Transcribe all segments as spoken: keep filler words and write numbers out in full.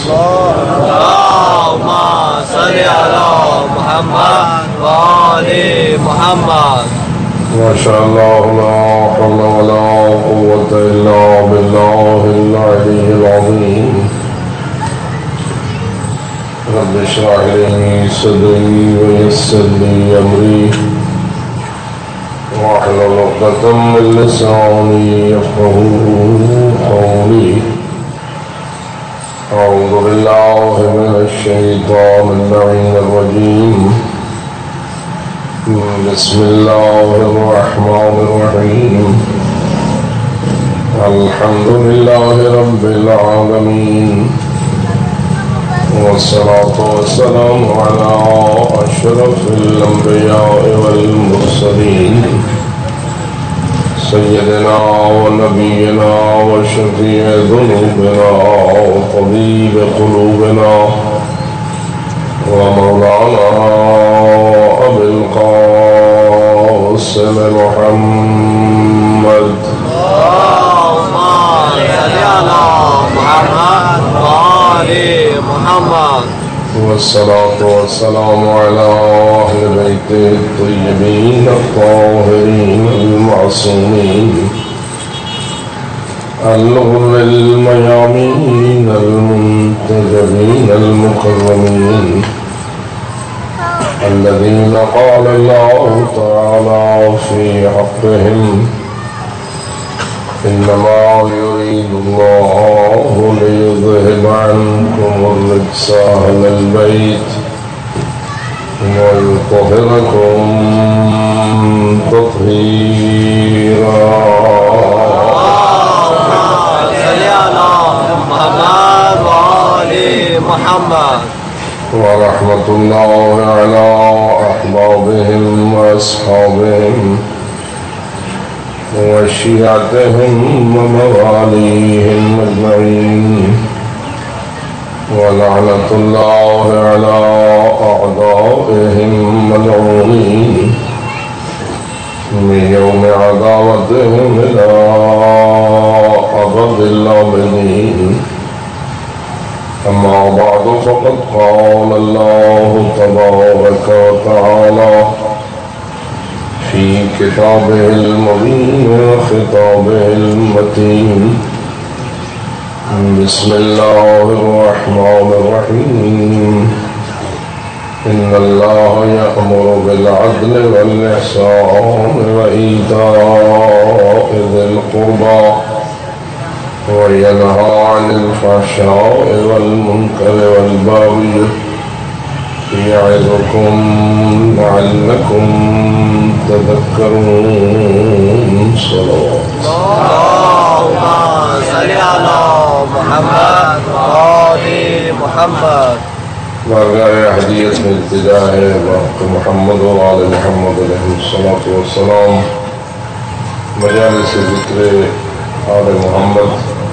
اللهم صل على محمد وآل محمد. ما شاء الله لا حول ولا قوة إلا بالله العلي العظيم. رب اشرح لي صدري ويسر لي أمري واحلل عقدة من لساني يفقهوا قولي. أعوذ بالله من الشيطان اللعين الرجيم. بسم الله الرحمن الرحيم. الحمد لله رب العالمين، والصلاة والسلام على أشرف الأنبياء والمرسلين سيدنا ونبينا وشفيع ذنوبنا وطبيب قلوبنا ومولانا أبي القاسم محمد. اللهم صل على محمد وآل محمد. والصلاة والسلام على أهل بيته الطيبين الطاهرين المعصومين الغر الميامين المنتجبين المكرمين الذين قال الله تعالى في حقهم: إنما يريد الله ليذهب عنكم الرجس أهل البيت ويطهركم تطهيرا. صل على محمد وآل محمد. ورحمة الله على أحبابهم وأصحابهم وشيعتهم ومواليهم أجمعين، ولعنة الله على أعدائهم ملعونين من يوم عداوتهم إلى أبد الآبدين. أما بعد، فقد قال الله تبارك وتعالى في كتابه المبين وخطابه المتين: بسم الله الرحمن الرحيم. إن الله يأمر بالعدل والإحسان وإيتاء ذي القربى وينهى عن الفحشاء والمنكر والبغي يعظكم لعلكم تذكرون. صلوات. اللهم صل على محمد وآل محمد. بارگاہ ہدیت میں التجا ہے باق محمد و آل محمد علیہ الصلوۃ والسلام. مجالس ذکر آل محمد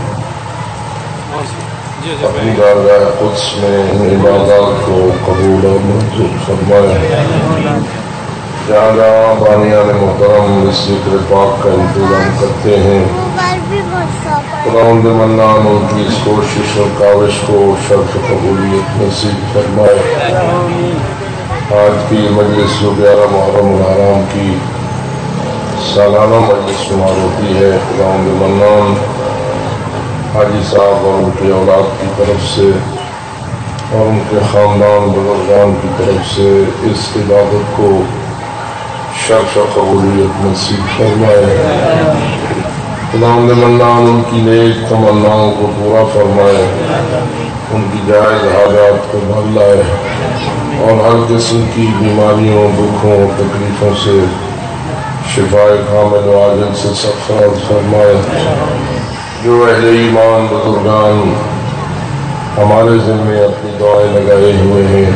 اپنی بارگاہ قدس میں ان عبادات کو قبول اور منظور فرمائے. جہاں جہاں بانیان محترم اس ذکر پاک کا انتظام کرتے ہیں، خداوند منان ان کی اس کوشش اور کاوش کو شرف قبولیت نصیب فرمائے. آج کی مجلس جو گیارہ محرم الحرام کی سالانہ مجلس شمار ہوتی ہے، خداوند منان حاجی صاحب اور ان کی اولاد کی طرف سے اور ان کے خاندان بزرگان کی طرف سے اس عبادت کو شرف و قبولیت نصیب فرمائے. خداوند منان ان کی نیک تمناؤں کو پورا فرمائے، ان کی جائز حاجات کو بھر لائے اور ہر قسم کی بیماریوں، دکھوں اور تکلیفوں سے شفائے کامل و عاجل سے سرفراز فرمائے. جو اہل ایمان بزرگان ہمارے ذمے اپنی دعائیں لگائے ہوئے ہیں،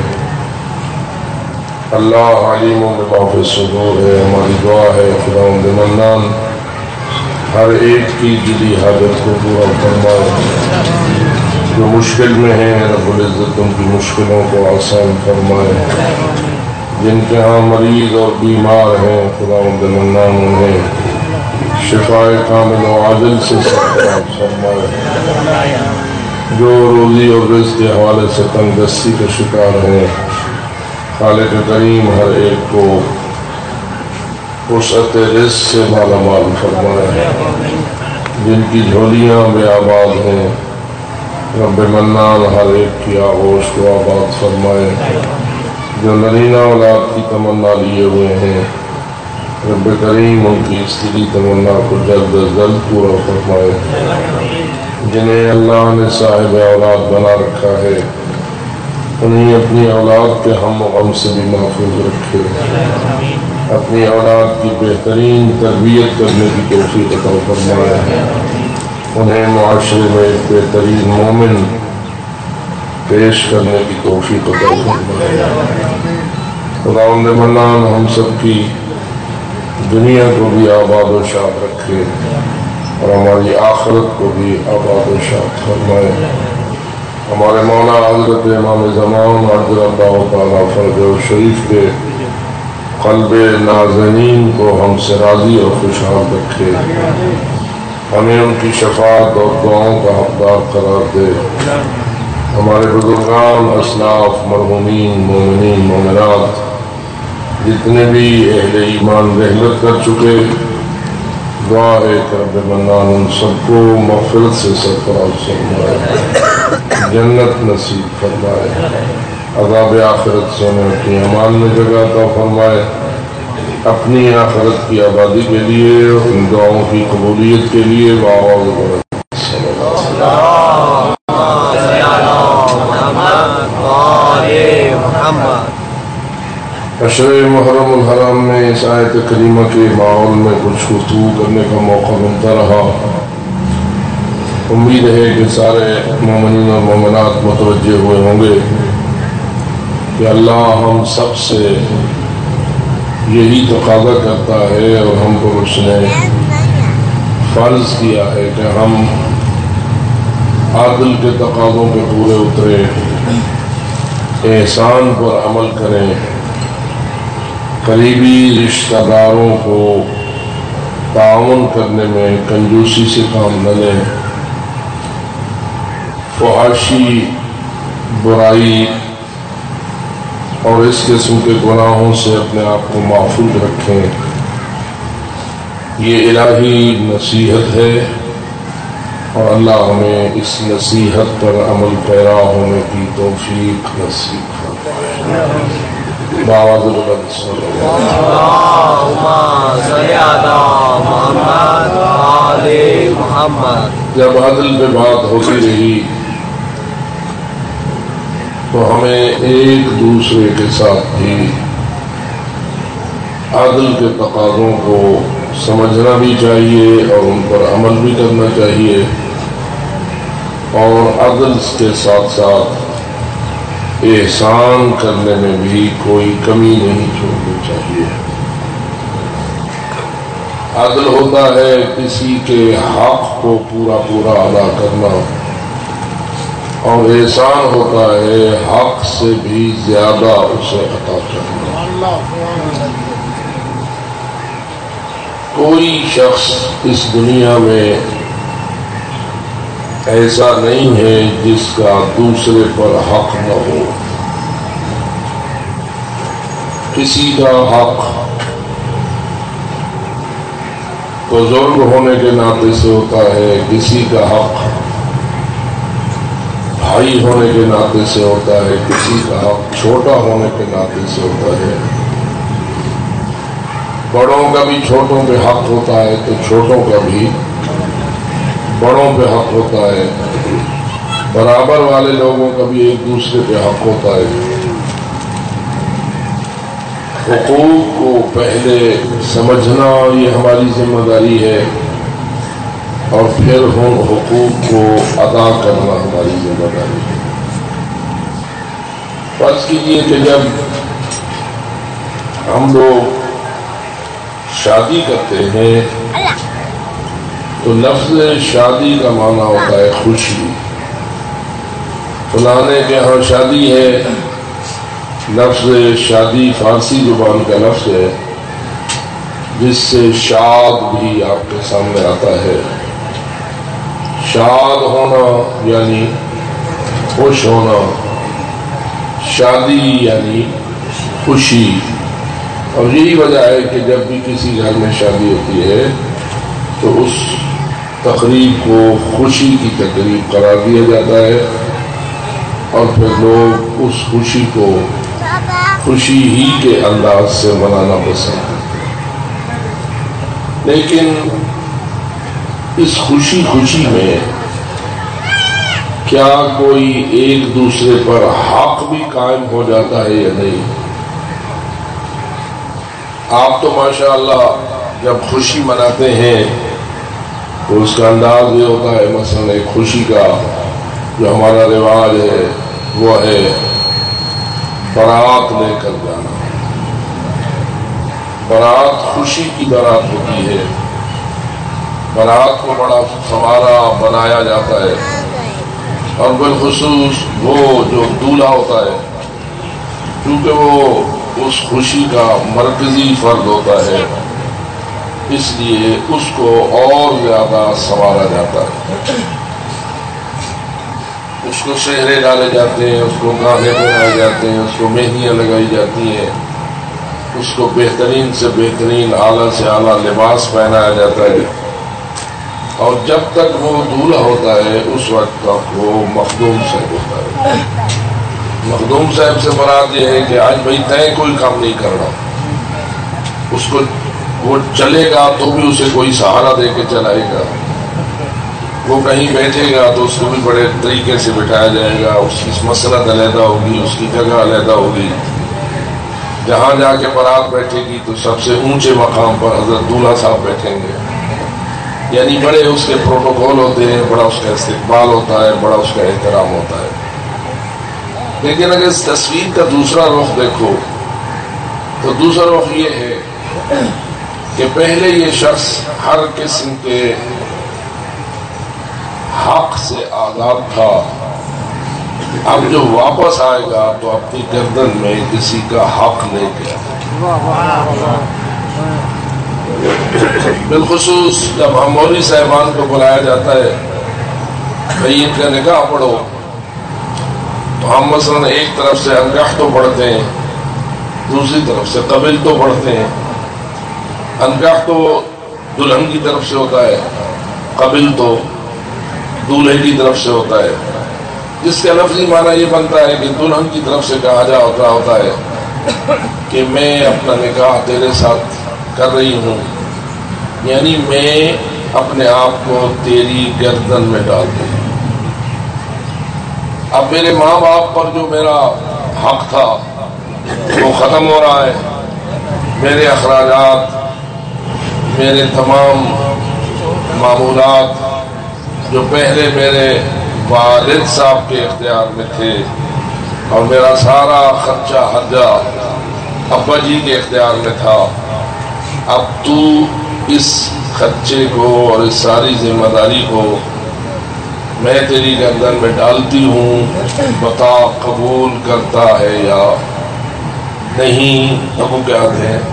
اللہ علیم بما فی الصدور ہے. ہماری دعا ہے خداوند منان ہر ایک کی دلی حاجت کو پورا فرمائے. جو مشکل میں ہیں رب العزت ان کی مشکلوں کو آسان فرمائے. جن کے ہاں مریض اور بیمار ہیں خداوند منان انہیں شفائے کامل و عاجل سے سرفراز فرمائے. جو روزی اور رزق کے حوالے سے تنگ دستی کا شکار ہیں، خالق کریم ہر ایک کو وسعت رزق سے مالا مال فرمائے۔ جن کی جھولیاں بے آباد ہیں، رب منان ہر ایک کی آغوش کو آباد فرمائے۔ جو نرینہ اولاد کی تمنا لیے ہوئے ہیں، رب کریم ان کی استری تمنا کو جلد از جلد پورا فرمائے۔ جنہیں اللہ نے صاحب اولاد بنا رکھا ہے، انہیں اپنی اولاد کے ہم و غم سے بھی محفوظ رکھے، اپنی اولاد کی بہترین تربیت کرنے کی توفیق عطا فرمائے، انہیں معاشرے میں ایک بہترین مومن پیش کرنے کی توفیق عطا فرمائے۔ خداوند منان ہم سب کی دنیا کو بھی آباد و شاد رکھے اور ہماری آخرت کو بھی آباد و شاد فرمائے۔ ہمارے مولا حضرت امام زمان عجل اللہ تعالیٰ فرجہ شریف کے قلب نازنین کو ہم سے راضی اور خوشحال رکھے، ہمیں ان کی شفاعت اور دعاؤں کا حقدار قرار دے۔ ہمارے بزرگان، اسلاف، مرحومین، مومنین، مومنات جتنے بھی اہل ایمان رحمت کر چکے، دعا ہے کہ رب منان ان سب کو مغفرت سے سرفراز فرمائے، جنت نصیب فرمائے، عذاب آخرت سے انہیں اپنی امان میں جگہ عطا فرمائے۔ اپنی آخرت کی آبادی کے لیے، ان دعاؤں کی قبولیت کے لیے وآواز برد اشر محرم الحرام میں اس آیت کریمہ کے ماحول میں کچھ گفتگو کرنے کا موقع ملتا رہا۔ امید ہے کہ سارے مومنین اور مومنات متوجہ ہوئے ہوں گے کہ اللہ ہم سب سے یہی تقاضا کرتا ہے اور ہم کو اس نے فرض کیا ہے کہ ہم عادل کے تقاضوں پہ پورے اترے، احسان پر عمل کریں، قریبی رشتہ داروں کو تعاون کرنے میں کنجوسی سے کام نہ لیں، فحاشی، برائی اور اس قسم کے گناہوں سے اپنے آپ کو محفوظ رکھیں۔ یہ الہی نصیحت ہے اور اللہ ہمیں اس نصیحت پر عمل پیرا ہونے کی توفیق نصیب فرمائے۔ باوض بلند صلی اللہم صلی علی محمد آل محمد۔ جب عدل پہ بات ہوتی رہی تو ہمیں ایک دوسرے کے ساتھ بھی عدل کے تقاضوں کو سمجھنا بھی چاہیے اور ان پر عمل بھی کرنا چاہیے، اور عدل کے ساتھ ساتھ احسان کرنے میں بھی کوئی کمی نہیں چھوڑنی چاہیے۔ عدل ہوتا ہے کسی کے حق کو پورا پورا ادا کرنا، اور احسان ہوتا ہے حق سے بھی زیادہ اسے عطا کرنا۔ کوئی شخص اس دنیا میں ایسا نہیں ہے جس کا دوسرے پر حق نہ ہو۔ کسی کا حق بزرگ ہونے کے ناطے سے ہوتا ہے، کسی کا حق بھائی ہونے کے ناطے سے ہوتا ہے، کسی کا حق چھوٹا ہونے کے ناطے سے ہوتا ہے۔ بڑوں کا بھی چھوٹوں پہ حق ہوتا ہے تو چھوٹوں کا بھی بڑوں پہ حق ہوتا ہے، برابر والے لوگوں کا بھی ایک دوسرے پہ حق ہوتا ہے۔ حقوق کو پہلے سمجھنا یہ ہماری ذمہ داری ہے، اور پھر ہم حقوق کو ادا کرنا ہماری ذمہ داری ہے۔ فرض کیجیے کہ جب ہم لوگ شادی کرتے ہیں تو لفظ شادی کا معنی ہوتا ہے خوشی۔ فلانے کے ہاں شادی ہے، لفظ شادی فارسی زبان کا لفظ ہے جس سے شاد بھی آپ کے سامنے آتا ہے۔ شاد ہونا یعنی خوش ہونا، شادی یعنی خوشی. اور یہی وجہ ہے کہ جب بھی کسی گھر میں شادی ہوتی ہے تو اس تقریب کو خوشی کی تقریب قرار دیا جاتا ہے، اور پھر لوگ اس خوشی کو خوشی ہی کے انداز سے منانا پسند کرتے ہیں. لیکن اس خوشی خوشی میں کیا کوئی ایک دوسرے پر حق بھی قائم ہو جاتا ہے یا نہیں؟ آپ تو ماشاءاللہ جب خوشی مناتے ہیں تو اس کا انداز یہ ہوتا ہے، مثلا ایک خوشی کا جو ہمارا رواج ہے وہ ہے بارات لے کر جانا. بارات خوشی کی بارات ہوتی ہے، بارات کو بڑا سنوارا بنایا جاتا ہے، اور بالخصوص وہ جو دولہا ہوتا ہے کیونکہ وہ اس خوشی کا مرکزی فرد ہوتا ہے، اس لیے اس کو اور زیادہ سنوارا جاتا ہے. اس کو سہرے ڈالے جاتے ہیں، اس کو گانے بنائے جاتے ہیں، اس کو مہندیاں لگائی جاتی ہیں، اس کو بہترین سے بہترین اعلیٰ سے اعلیٰ لباس پہنایا جاتا ہے. اور جب تک وہ دولہا ہوتا ہے اس وقت تک وہ مخدوم صاحب ہوتا ہے. مخدوم صاحب سے مراد یہ ہے کہ آج بھائی طے کوئی کام نہیں کرنا، اس کو وہ چلے گا تو بھی اسے کوئی سہارا دے کے چلائے گا، وہ کہیں بیٹھے گا تو اس کو بھی بڑے طریقے سے بٹھایا جائے گا، اس کی مسلط علیحدہ ہوگی، اس کی جگہ علیحدہ ہوگی. جہاں جا کے بارات بیٹھے گی تو سب سے اونچے مقام پر حضرت دولہا صاحب بیٹھیں گے، یعنی بڑے اس کے پروٹوکول ہوتے ہیں، بڑا اس کا استقبال ہوتا ہے، بڑا اس کا احترام ہوتا ہے. لیکن اگر اس تصویر کا دوسرا رخ دیکھو تو دوسرا رخ یہ ہے کہ پہلے یہ شخص ہر قسم کے حق سے آزاد تھا، اب جو واپس آئے گا تو اپنی گردن میں کسی کا حق لے کے بالخصوص جب ہم مولوی صاحبان کو بلایا جاتا ہے بھائی ان کا نکاح پڑھو، تو ہم مثلا ایک طرف سے انکاح تو پڑھتے ہیں، دوسری طرف سے قبل تو پڑھتے ہیں. انکاح تو دلہن کی طرف سے ہوتا ہے، قبل تو دولہے کی طرف سے ہوتا ہے، جس کا لفظی معنی یہ بنتا ہے کہ دلہن کی طرف سے کہا جا ہوتا ہوتا ہے کہ میں اپنا نکاح تیرے ساتھ کر رہی ہوں، یعنی میں اپنے آپ کو تیری گردن میں ڈال دوں. اب میرے ماں باپ پر جو میرا حق تھا وہ ختم ہو رہا ہے. میرے اخراجات، میرے تمام معمولات جو پہلے میرے والد صاحب کے اختیار میں تھے اور میرا سارا خرچہ حرجہ ابا جی کے اختیار میں تھا، اب تو اس خرچے کو اور اس ساری ذمہ داری کو میں تیری گردن میں ڈالتی ہوں، بتا قبول کرتا ہے یا نہیں؟ ابو کیا کہتے ہیں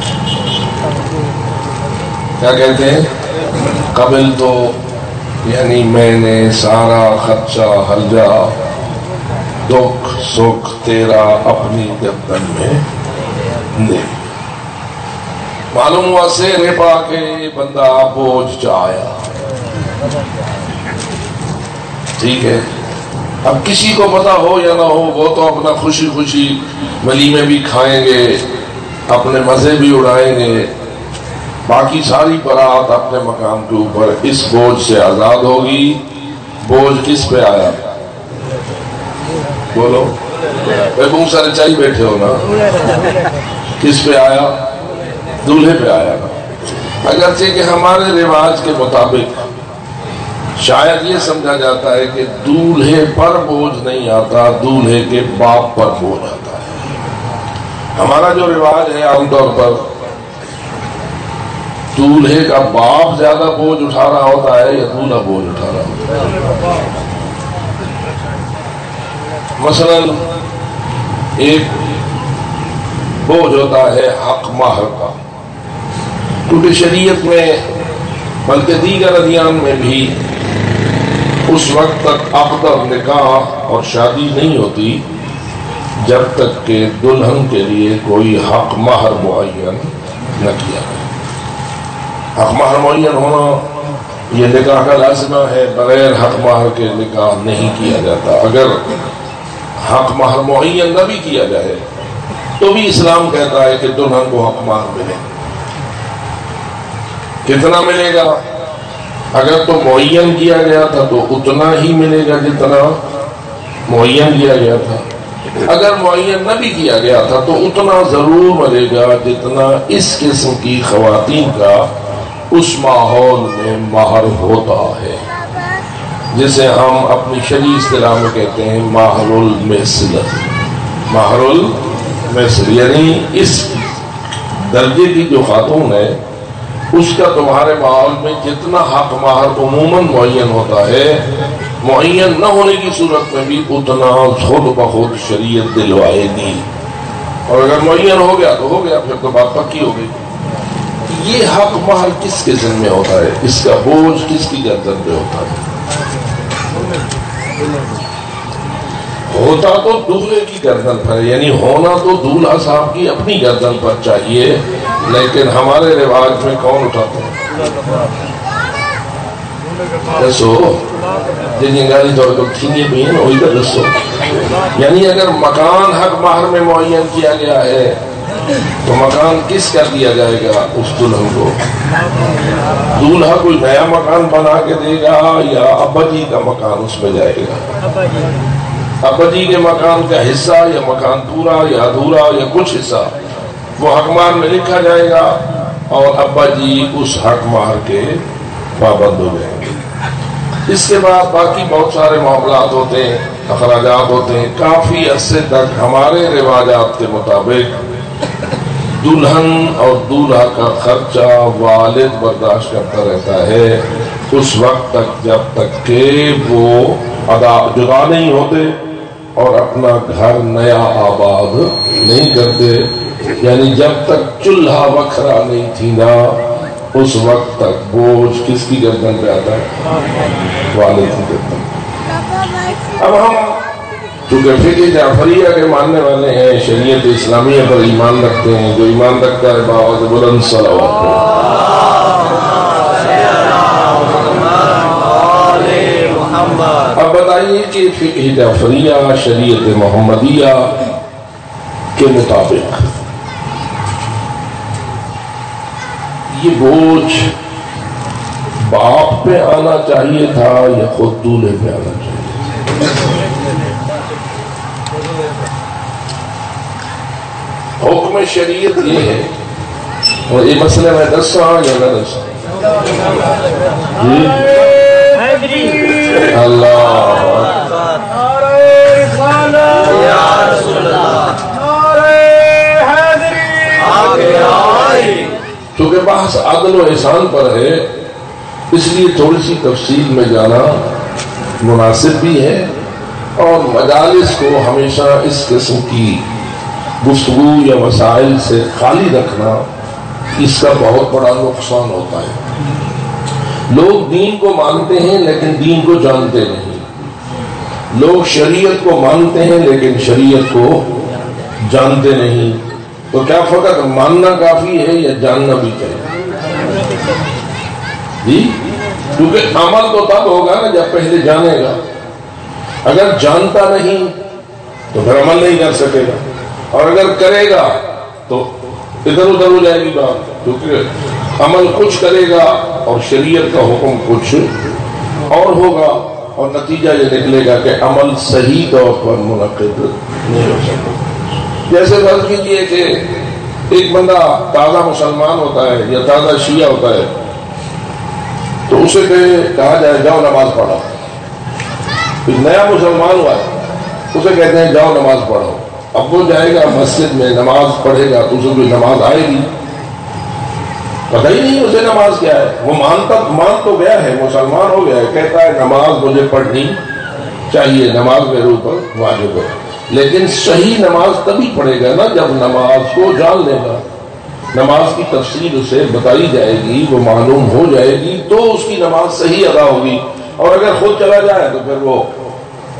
کیا کہتے ہیں قبل تو یعنی میں نے سارا خرچہ حرجہ دکھ سکھ تیرا اپنی گردن میں دے. معلوم ہوا سہرے پا کے بندہ بوجھ چاہیا، ٹھیک ہے. اب کسی کو پتا ہو یا نہ ہو وہ تو اپنا خوشی خوشی ولیمے بھی کھائیں گے، اپنے مزے بھی اڑائیں گے، باقی ساری برات اپنے مقام کے اوپر اس بوجھ سے آزاد ہوگی. بوجھ کس پہ آیا؟ بولو بہت سارے چاہیے بیٹھے ہو نا، کس پہ آیا؟ دولہے پہ آیا نا. اگرچہ کہ ہمارے رواج کے مطابق شاید یہ سمجھا جاتا ہے کہ دولہے پر بوجھ نہیں آتا، دولہے کے باپ پر بوجھ آتا ہے. ہمارا جو رواج ہے عام طور پر دولہے کا باپ زیادہ بوجھ اٹھا رہا ہوتا ہے یا دولہا بوجھ اٹھا رہا ہوتا ہے. مثلا ایک بوجھ ہوتا ہے حق مہر کا، کیونکہ شریعت میں بلکہ دیگر ادیان میں بھی اس وقت تک عقد اور نکاح اور شادی نہیں ہوتی جب تک کہ دلہن کے لیے کوئی حق مہر معین نہ کیا جائے۔ حق مہر معین ہونا یہ نکاح کا لازمہ ہے، بغیر حق مہر کے نکاح نہیں کیا جاتا۔ اگر حق مہر معین نہ بھی کیا جائے تو بھی اسلام کہتا ہے کہ دلہن کو حق مہر ملے۔ کتنا ملے گا؟ اگر تو معین کیا گیا تھا تو اتنا ہی ملے گا جتنا معین کیا گیا تھا، اگر معین نہ بھی کیا گیا تھا تو اتنا ضرور ملے گا جتنا اس قسم کی خواتین کا اس ماحول میں مہر ہوتا ہے، جسے ہم اپنی شرعی اصطلاح میں کہتے ہیں مہر المثل۔ مہر المثل یعنی اس درجے کی جو خاتون ہے اس کا تمہارے ماحول میں جتنا حق مہر عموماً معین ہوتا ہے، معین نہ ہونے کی صورت میں بھی اتنا خود بخود شریعت دلوائے گی، اور اگر معین ہو گیا تو ہو گیا، پھر تو بات پکی ہو گئی۔ یہ حق مہر کس کے ذمہ ہوتا ہے؟ اس کا بوجھ کس کی گردن پہ ہوتا ہے؟ ہوتا تو دولہے کی گردن پر، یعنی ہونا تو دولہا صاحب کی اپنی گردن پر چاہیے، لیکن ہمارے رواج میں کون اٹھاتے ہیں؟ دسو جن گاڑی طور پر تھینی بھی ہیں وہی کا دسو۔ یعنی اگر مکان حق مہر میں معین کیا گیا ہے تو مکان کس کا دیا جائے گا؟ اس دلہن کو۔ دولہا کوئی نیا مکان بنا کے دے گا یا ابا جی کا مکان اس میں جائے گا؟ ابا جی کے مکان کا حصہ یا مکان پورا یا ادھورا یا کچھ حصہ وہ حق مہر میں لکھا جائے گا، اور ابا جی اس حق مہر کے پابند ہو جائیں گے۔ اس کے بعد باقی بہت سارے معاملات ہوتے ہیں، اخراجات ہوتے ہیں۔ کافی عرصے تک ہمارے رواجات کے مطابق دلہن اور دولہا کا خرچہ والد برداشت کرتا رہتا ہے اس وقت تک جب تک کہ وہ ادا جدا نہیں ہوتے اور اپنا گھر نیا آباد نہیں کرتے، یعنی جب تک چولہا وکھرا نہیں تھی نا اس وقت تک بوجھ کس کی گردن پہ آتا ہے؟ والد کی گردن۔ اب ہم چونکہ فقہ جعفریہ کے ماننے والے ہیں، شریعت اسلامیہ پر ایمان رکھتے ہیں، جو ایمان رکھتا ہے بآواز بلند صلوات پڑھے۔ اب بتائیے کہ فقہ جعفریہ شریعت محمدیہ کے مطابق یہ بوجھ باپ پہ آنا چاہیے تھا یا خود دولہے پہ آنا چاہیے؟ حکم شریعت یہ ہے، اور یہ مسئلہ میں دسا یا نہ دسا؟ اللہ چونکہ بحث عدل و احسان پر ہے اس لیے تھوڑی سی تفصیل میں جانا مناسب بھی ہے، اور مجالس کو ہمیشہ اس قسم کی گفتگو یا مسائل سے خالی رکھنا اس کا بہت بڑا نقصان ہوتا ہے۔ لوگ دین کو مانتے ہیں لیکن دین کو جانتے نہیں، لوگ شریعت کو مانتے ہیں لیکن شریعت کو جانتے نہیں، تو کیا فقط ماننا کافی ہے یا جاننا بھی چاہیے؟ جی کیونکہ عمل تو تب ہوگا نا جب پہلے جانے گا، اگر جانتا نہیں تو پھر عمل نہیں کر سکے گا، اور اگر کرے گا تو ادھر ادھر ہو جائے گی بات، کیونکہ عمل کچھ کرے گا اور شریعت کا حکم کچھ اور ہوگا، اور نتیجہ یہ نکلے گا کہ عمل صحیح طور پر منعقد نہیں ہو سکتا۔ جیسے فرض کیجیے کہ ایک بندہ تازہ مسلمان ہوتا ہے یا تازہ شیعہ ہوتا ہے، تو اسے کہا جائے جاؤ نماز پڑھو، ایک نیا مسلمان ہوا ہے اسے کہتے ہیں جاؤ نماز پڑھو، اب وہ جائے گا مسجد میں نماز پڑھے گا تو اسے کوئی نماز آئے گی؟ پتہ ہی نہیں اسے نماز کیا ہے، وہ مانتا مان تو گیا ہے، مسلمان ہو گیا ہے، کہتا ہے نماز مجھے پڑھنی چاہیے، نماز میرے اوپر واجب ہے، لیکن صحیح نماز تبھی پڑھے گا نا جب نماز کو جان لے گا، نماز کی تفصیل اسے بتائی جائے گی، وہ معلوم ہو جائے گی تو اس کی نماز صحیح ادا ہوگی، اور اگر خود چلا جائے تو پھر وہ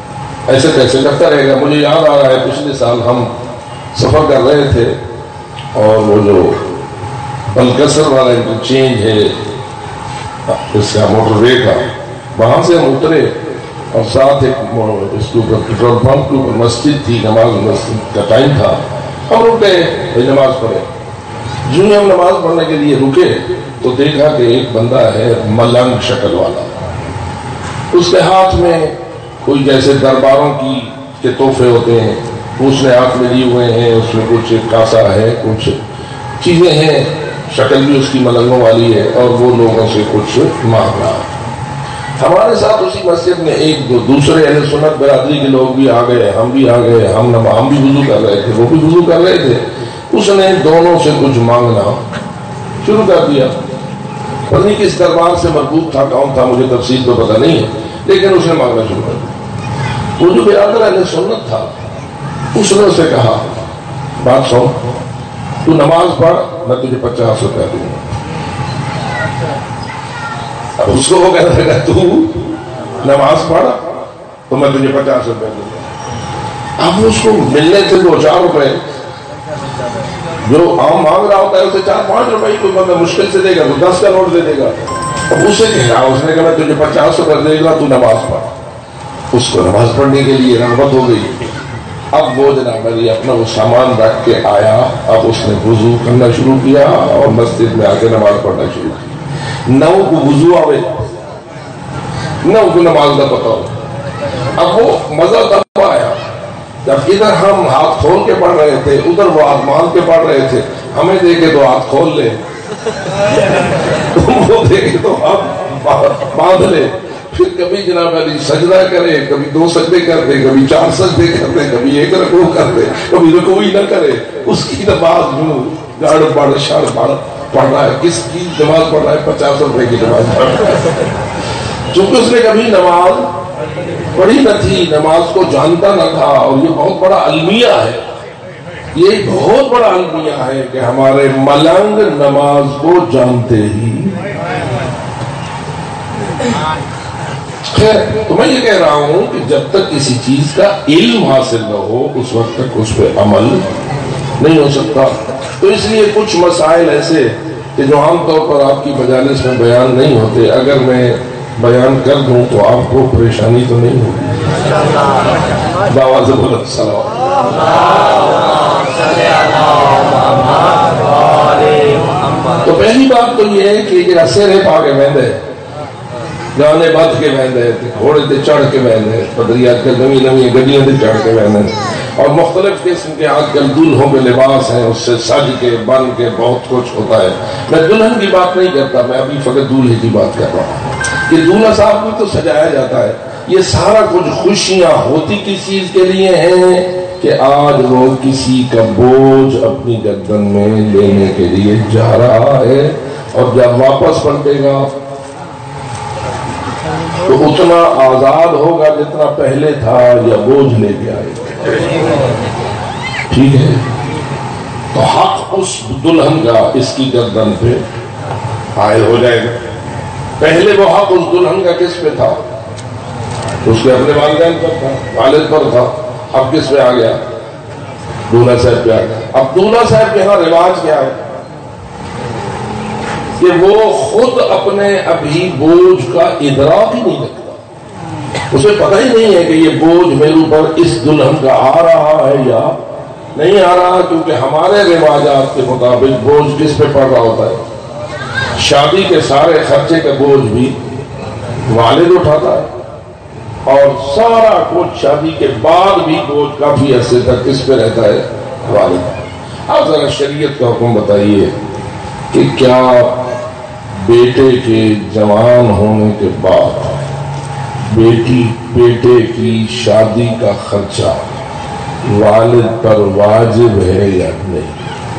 ایسے کیسے کرتا رہے گا؟ مجھے یاد آ رہا ہے پچھلے سال ہم سفر کر رہے تھے اور وہ جو بلکسر والا انٹرچینج ہے اس کا موٹر وے کا، وہاں سے ہم اترے اور ساتھ ایک اس کے اوپر پیٹرول پمپ کے اوپر مسجد تھی، نماز مسجد کا ٹائم تھا، ہم رک گئے بھائی نماز پڑھے۔ جو ہی ہم نماز پڑھنے کے لیے رکے تو دیکھا کہ ایک بندہ ہے ملنگ شکل والا، اس کے ہاتھ میں کوئی جیسے درباروں کی کے تحفے ہوتے ہیں اس نے ہاتھ میں لیے ہوئے ہیں، اس میں کچھ کاسا ہے، کچھ چیزیں ہیں، شکل بھی اس کی ملنگوں والی ہے اور وہ لوگوں سے کچھ مانگ رہا ہے۔ ہمارے ساتھ اسی مسجد میں ایک دو دوسرے اہل سنت برادری کے لوگ بھی آ گئے، ہم بھی آ گئے، ہم ہم بھی وضو کر رہے تھے، وہ بھی وضو کر رہے تھے۔ اس نے دونوں سے کچھ مانگنا شروع کر دیا، پتہ نہیں کس دربار سے مربوط تھا، کون تھا، مجھے تفصیل تو پتہ نہیں ہے، لیکن اس نے مانگنا شروع کر دیا۔ وہ جو برادر اہل سنت تھا اس نے اسے کہا بات سن، تو نماز پڑھ، میں تجھے پچاس روپے دوں گا۔ اب اس کو وہ کہتا ہے کہ تو نماز پڑھ تو میں تجھے پچاس روپے دوں گا۔ اب اس کو ملنے تھے دو چار روپے، جو عام مانگ رہا ہوتا ہے اسے چار پانچ روپے کوئی بندہ مشکل سے دے گا تو دس کا نوٹ دے دے گا۔ اب اسے کہا، اس نے کہا میں تجھے پچاس روپے دے گا، تو نماز پڑھ۔ اس کو نماز پڑھنے کے لیے رغبت ہو گئی۔ اب وہ جناب علی اپنا وہ سامان رکھ کے آیا، اب اس نے وضو کرنا شروع کیا اور مسجد میں آ کے نماز پڑھنا شروع کی۔ نہ کو وضو آوے نہ کو نماز کا پتہ ہو۔ اب وہ مزہ تب آیا جب ادھر ہم ہاتھ کھول کے پڑھ رہے تھے، ادھر وہ ہاتھ مان کے پڑھ رہے تھے، ہمیں دیکھے تو ہاتھ کھول لے، وہ دیکھے تو ہاتھ باندھ لے، پھر کبھی جناب علی سجدہ کرے، کبھی دو سجدے کر دے، کبھی چار سجدے کر دے، کبھی ایک رکوع کر دے، کبھی رکوع ہی نہ کرے۔ اس کی نماز یوں گاڑ پڑھ شاڑ پڑھ پڑھ رہا ہے۔ کس کی نماز پڑھ رہا ہے؟ پچاس روپے کی نماز پڑھ رہا ہے۔ چونکہ اس نے کبھی نماز پڑھی نہ تھی، نماز کو جانتا نہ تھا، اور یہ بہت بڑا المیہ ہے، یہ بہت بڑا المیہ ہے کہ ہمارے ملنگ نماز کو جانتے ہی۔ خیر، تو میں یہ کہہ رہا ہوں کہ جب تک کسی چیز کا علم حاصل نہ ہو اس وقت تک اس پہ عمل نہیں ہو سکتا۔ تو اس لیے کچھ مسائل ایسے کہ جو عام طور پر آپ کی مجالس میں بیان nicht ہوتے، اگر میں بیان کر دوں تو آپ کو پریشانی تو نہیں ہوگی؟ دعوت سے بولو السلام۔ تو پہلی بات تو یہ ہے کہ یہ سیرے پا کے بہندے گانے بات کے بہندے، گھوڑے تے چڑھ کے بہندے، بدریات کے نوی نوی گڈیاں تے چڑھ کے بہندے، اور مختلف قسم کے آج کل دلہوں کے لباس ہیں، اس سے سج کے بن کے بہت کچھ ہوتا ہے۔ میں دلہن کی بات نہیں کرتا، میں ابھی فقط دولہے کی بات کر رہا ہوں کہ دولہا صاحب کو تو سجایا جاتا ہے۔ یہ سارا کچھ خوشیاں ہوتی کس چیز کے لیے ہیں کہ آج وہ کسی کا بوجھ اپنی گردن میں لینے کے لیے جا رہا ہے، اور جب واپس پلٹے گا تو اتنا آزاد ہوگا جتنا پہلے تھا یا بوجھ لے کے آئے گا۔ ٹھیک ہے، تو حق اس دلہن کا اس کی گردن پہ عائد ہو جائے گا۔ پہلے وہ حق اس دلہن کا کس پہ تھا؟ اس کے اپنے والدین پر تھا، والد پر تھا۔ اب کس پہ آ گیا؟ دولہا صاحب پہ آ گیا۔ اب دولہا صاحب کے یہاں رواج کیا ہے کہ وہ خود اپنے ابھی بوجھ کا ادراک ہی نہیں رکھتا، اسے پتہ ہی نہیں ہے کہ یہ بوجھ میرے اوپر اس دلہن کا آ رہا ہے یا نہیں آ رہا، کیونکہ ہمارے رواجات کے مطابق بوجھ کس پہ پڑ رہا ہوتا ہے؟ شادی کے سارے خرچے کا بوجھ بھی والد اٹھاتا ہے، اور سارا کچھ شادی کے بعد بھی بوجھ کافی عرصے تک کس پہ رہتا ہے؟ والد۔ آپ ذرا شریعت کا حکم بتائیے کہ کیا بیٹے کے جوان ہونے کے بعد بیٹی بیٹے کی شادی کا خرچہ والد پر واجب ہے یا نہیں؟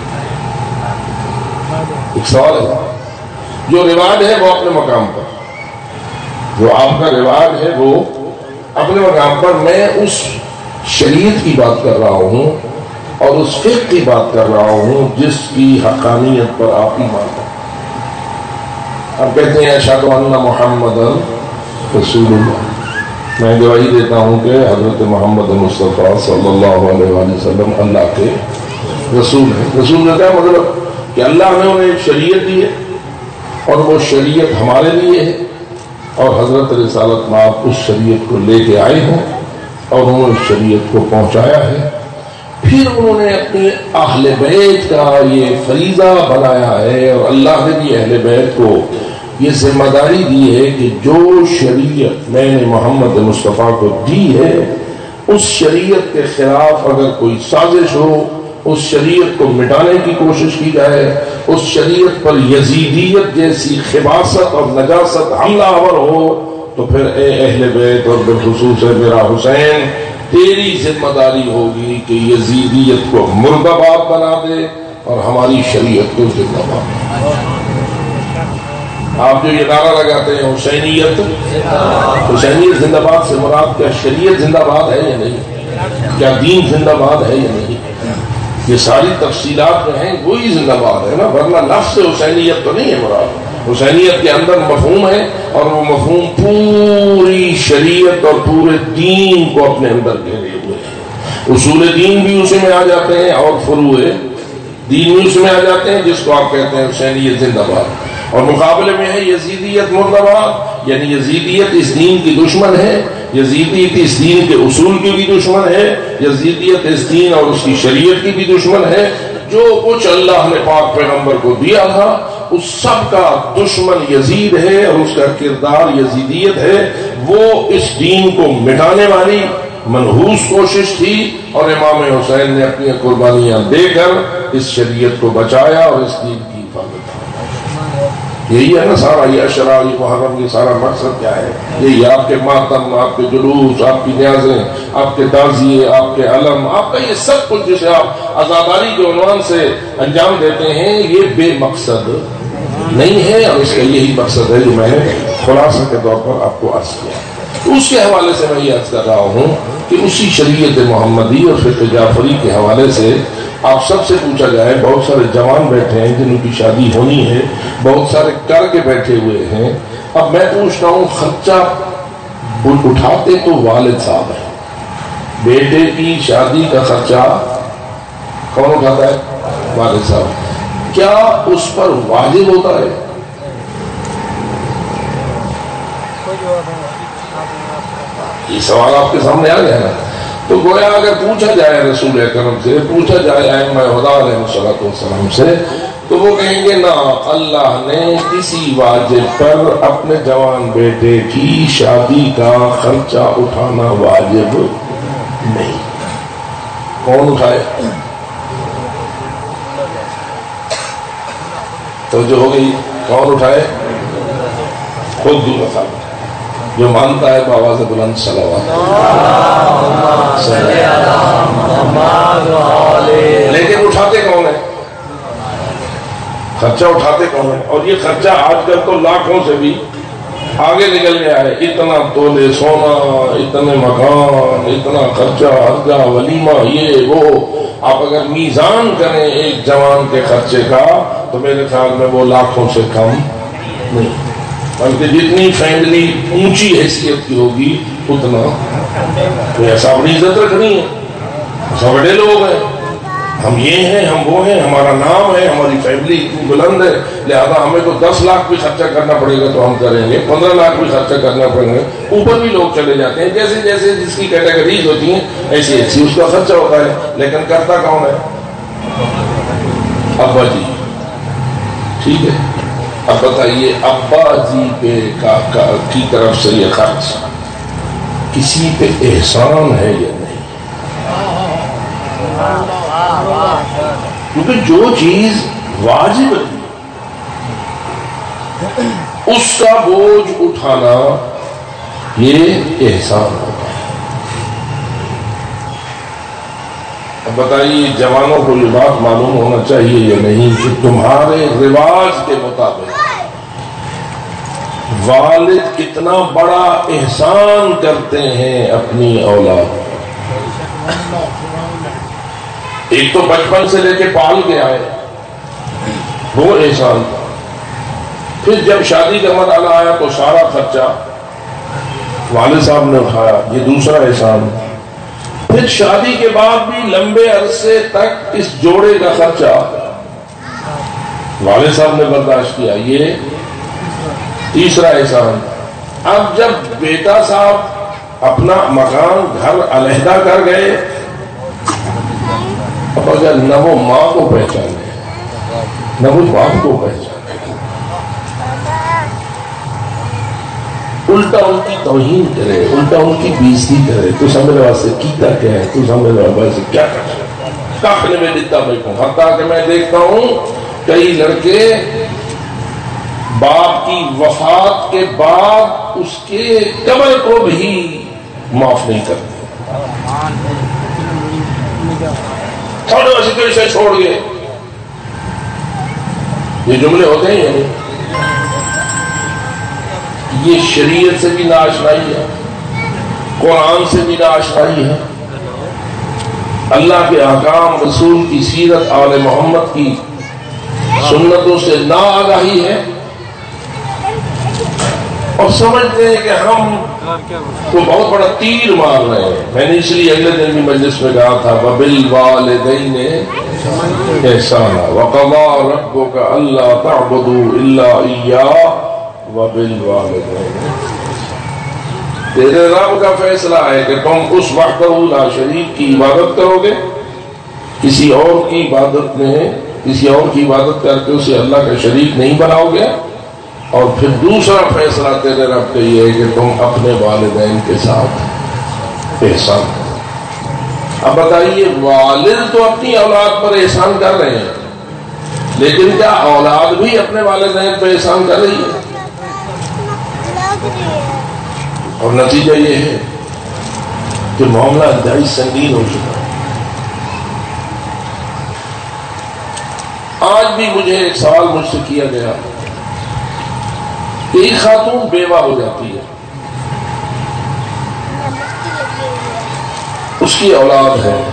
ایک سوال ہے۔ جو رواج ہے وہ اپنے مقام پر، جو آپ کا رواج ہے وہ اپنے مقام پر، میں اس شریعت کی بات کر رہا ہوں اور اس فقہ کی بات کر رہا ہوں جس کی حقانیت پر آپ ایمان رکھتے ہیں۔ اب کہتے ہیں اشہد ان محمد رسول اللہ، میں گواہی دیتا ہوں کہ حضرت محمد مصطفیٰ صلی اللہ علیہ وآلہ وسلم اللہ کے رسول ہیں۔ رسول کا کیا مطلب؟ کہ اللہ نے انہیں ایک شریعت دی ہے اور وہ شریعت ہمارے لیے ہے، اور حضرت رسالت مآب اس شریعت کو لے کے آئے ہیں اور انہوں نے اس شریعت کو پہنچایا ہے۔ پھر انہوں نے اپنی اہل بیت کا یہ فریضہ بنایا ہے، اور اللہ نے بھی اہل بیت کو یہ ذمہ داری دی ہے کہ جو شریعت میں نے محمد مصطفیٰ کو دی ہے اس شریعت کے خلاف اگر کوئی سازش ہو، اس شریعت کو مٹانے کی کوشش کی جائے، اس شریعت پر یزیدیت جیسی خباثت اور نجاست حملہ آور ہو، تو پھر اے اہل بیت اور بالخصوص میرا حسین، تیری ذمہ داری ہوگی کہ یزیدیت کو مردہ باد بنا دے اور ہماری شریعت کو زندہ باد۔ آپ جو یہ نعرہ لگاتے ہیں حسینیت حسینیت زندہ باد سے مراد کیا شریعت زندہ باد ہے یا نہیں؟ کیا دین زندہ باد ہے یا نہیں؟ یہ ساری تفصیلات جو ہیں وہی زندہ باد ہے نا، ورنہ لفظ حسینیت تو نہیں ہے مراد۔ حسینیت کے اندر مفہوم ہے، اور وہ مفہوم پوری شریعت اور پورے دین کو اپنے اندر گھیرے ہوئے ہیں۔ اصول دین بھی اسی میں آ جاتے ہیں اور فروع دین بھی اس میں آ جاتے ہیں، جس کو آپ کہتے ہیں حسینیت زندہ باد۔ اور مقابلے میں ہے یزیدیت مردہ باد، یعنی یزیدیت اس دین کی دشمن ہے، یزیدیت اس دین کے اصول کی بھی دشمن ہے، یزیدیت اس دین اور اس کی شریعت کی بھی دشمن ہے۔ جو کچھ اللہ نے پاک پیغمبر کو دیا تھا اس سب کا دشمن یزید ہے، اور اس کا کردار یزیدیت ہے۔ وہ اس دین کو مٹانے والی منحوس کوشش تھی، اور امام حسین نے اپنی قربانیاں دے کر اس شریعت کو بچایا اور اس دین کی حفاظت۔ یہی ہے نا سارا یہ اشرا یہ محرم، یہ سارا مقصد کیا ہے؟ یہی آپ کے ماتم، آپ کے جلوس، آپ کی نیازیں، آپ کے تعزیے، آپ کے علم، آپ کا یہ سب کچھ جسے آپ عزاداری کے عنوان سے انجام دیتے ہیں، یہ بے مقصد نہیں ہے، اور اس کا یہی مقصد ہے جو میں نے خلاصہ کے طور پر آپ کو عرض کیا۔ تو اس کے حوالے سے میں یہ عرض کر رہا ہوں کہ اسی شریعت محمدی اور فقہ جعفری کے حوالے سے آپ سب سے پوچھا جائے، بہت سارے جوان بیٹھے ہیں جن کی شادی ہونی ہے، بہت سارے کر کے بیٹھے ہوئے ہیں، اب میں پوچھتا ہوں خرچہ اٹھاتے تو والد صاحب ہیں، بیٹے کی شادی کا خرچہ کون اٹھاتا ہے؟ والد صاحب۔ کیا اس پر واجب ہوتا ہے؟ یہ سوال آپ کے سامنے آ گیا نا۔ تو گویا اگر پوچھا جائے رسول اکرم سے، پوچھا جائے ائمہ ہدی علیہ الصلوۃ والسلام سے، تو وہ کہیں گے نا، اللہ نے کسی واجب پر اپنے جوان بیٹے کی شادی کا خرچہ اٹھانا واجب نہیں۔ کون اٹھائے؟ تو جو ہو گئی، کون اٹھائے؟ خود دو صاحب جو مانتا ہے بآواز بلند صلوات، لیکن اٹھاتے کون ہیں؟ خرچہ اٹھاتے کون ہیں؟ اور یہ خرچہ آج کل تو لاکھوں سے بھی آگے نکل گیا ہے۔ اتنا تولے سونا، اتنے مکان، اتنا خرچہ، ہرجہ، ولیمہ، یہ وہ، آپ اگر میزان کریں ایک جوان کے خرچے کا تو میرے خیال میں وہ لاکھوں سے کم نہیں، بلکہ جتنی فیملی اونچی حیثیت کی ہوگی اتنا ایسا اپنی عزت رکھنی ہے، سب بڑے لوگ ہیں، ہم یہ ہیں، ہم وہ ہیں، ہمارا نام ہے، ہماری فیملی اتنی بلند ہے، لہذا ہمیں تو دس لاکھ بھی خرچہ کرنا پڑے گا تو ہم کریں گے، پندرہ لاکھ بھی خرچہ کرنا پڑے گا۔ اوپر بھی لوگ چلے جاتے ہیں، جیسے جیسے جس کی کیٹیگریز ہوتی ہیں ایسی ایسی اس کا خرچہ ہوتا ہے، لیکن کرتا کون ہے؟ ابا جی۔ ٹھیک ہے، اب بتائیے ابا جی پہ کا, کا, کی طرف سے یہ خرچ کسی پہ احسان ہے یا نہیں؟ کیونکہ جو چیز واجب ہے اس کا بوجھ اٹھانا یہ احسان ہوتا ہے۔ اب بتائیے جوانوں کو یہ بات معلوم ہونا چاہیے یا نہیں کہ تمہارے رواج کے مطابق والد کتنا بڑا احسان کرتے ہیں اپنی اولاد۔ ایک تو بچپن سے لے کے پال کے آئے وہ احسان تھا، پھر جب شادی کا مرحلہ آیا تو سارا خرچہ والد صاحب نے اٹھایا، یہ دوسرا احسان۔ پھر شادی کے بعد بھی لمبے عرصے تک اس جوڑے کا خرچہ والد صاحب نے برداشت کیا، یہ تیسرا احسان۔ اب جب بیٹا صاحب اپنا مکان گھر علیحدہ کر گئے، اب اگر نہ وہ ماں کو پہچانے نہ وہ باپ کو پہچانے، الٹا ان کی توہین کرے، الٹا ان کی بےزتی کرے، تو سمجھ واسطے کیتا کیا ہے، تو سمجھ واسطے کیا کرے، کاخنے میں دیتا بیٹھوں۔ حتیٰ کہ میں دیکھتا ہوں کئی لڑکے باپ کی وفات کے بعد اس کے قبر کو بھی معاف نہیں کرتے، تھوڑے ویسے کیسے چھوڑ گئے، یہ جملے ہوتے ہیں یعنی یہ شریعت سے بھی ناآشنائی ہے، قرآن سے بھی ناآشنائی ہے، اللہ کے احکام، رسول کی سیرت، آل محمد کی سنتوں سے نا آگاہی ہے، اور سمجھتے ہیں کہ ہم تو بہت بڑا تیر مار رہے ہیں۔ میں نے اس لیے اگلے دن بھی مجلس میں کہا تھا وَبِالْوَالِدَيْنِ إِحْسَانًا وَقَضَىٰ رَبُّكَ أَلَّا تَعْبُدُوا إِلَّا إِيَّاهُ وَبِالْوَالِدَيْنِ۔ تیرے رب کا فیصلہ ہے کہ تم اس وحدہ لا شریک کی عبادت کرو گے، کسی اور کی عبادت میں کسی اور کی عبادت کر کے اسے اللہ کا شریک نہیں بناؤ گے، اور پھر دوسرا فیصلہ تیرے رب کا یہ ہے کہ تم اپنے والدین کے ساتھ احسان کرو۔ اب بتائیے، والد تو اپنی اولاد پر احسان کر رہے ہیں، لیکن کیا اولاد بھی اپنے والدین پر احسان کر رہی ہے؟ اور نتیجہ یہ ہے کہ معاملہ انتہائی سنگین ہو چکا ہے۔ آج بھی مجھے ایک سوال مجھ سے کیا گیا، ایک خاتون بیوہ ہو جاتی ہے، اس کی اولاد ہے،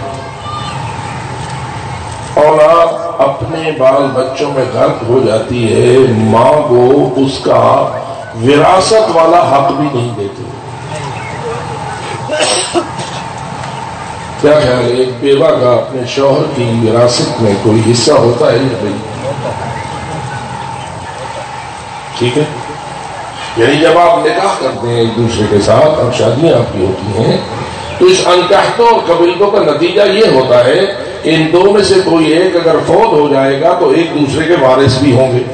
اولاد اپنے بال بچوں میں غرق ہو جاتی ہے، ماں کو اس کا وراثت والا حق بھی نہیں دیتی۔ کیا خیال ہے، ایک بیوہ کا اپنے شوہر کی وراثت میں کوئی حصہ ہوتا ہے یا نہیں؟ ٹھیک ہے، یعنی جب آپ نکاح کرتے ہیں ایک دوسرے کے ساتھ، اب شادیاں آپ کی ہوتی ہیں، تو اس انکحتوں اور قبیلتوں کا نتیجہ یہ ہوتا ہے کہ ان دو میں سے کوئی ایک اگر فوت ہو جائے گا تو ایک دوسرے کے وارث بھی ہوں گے۔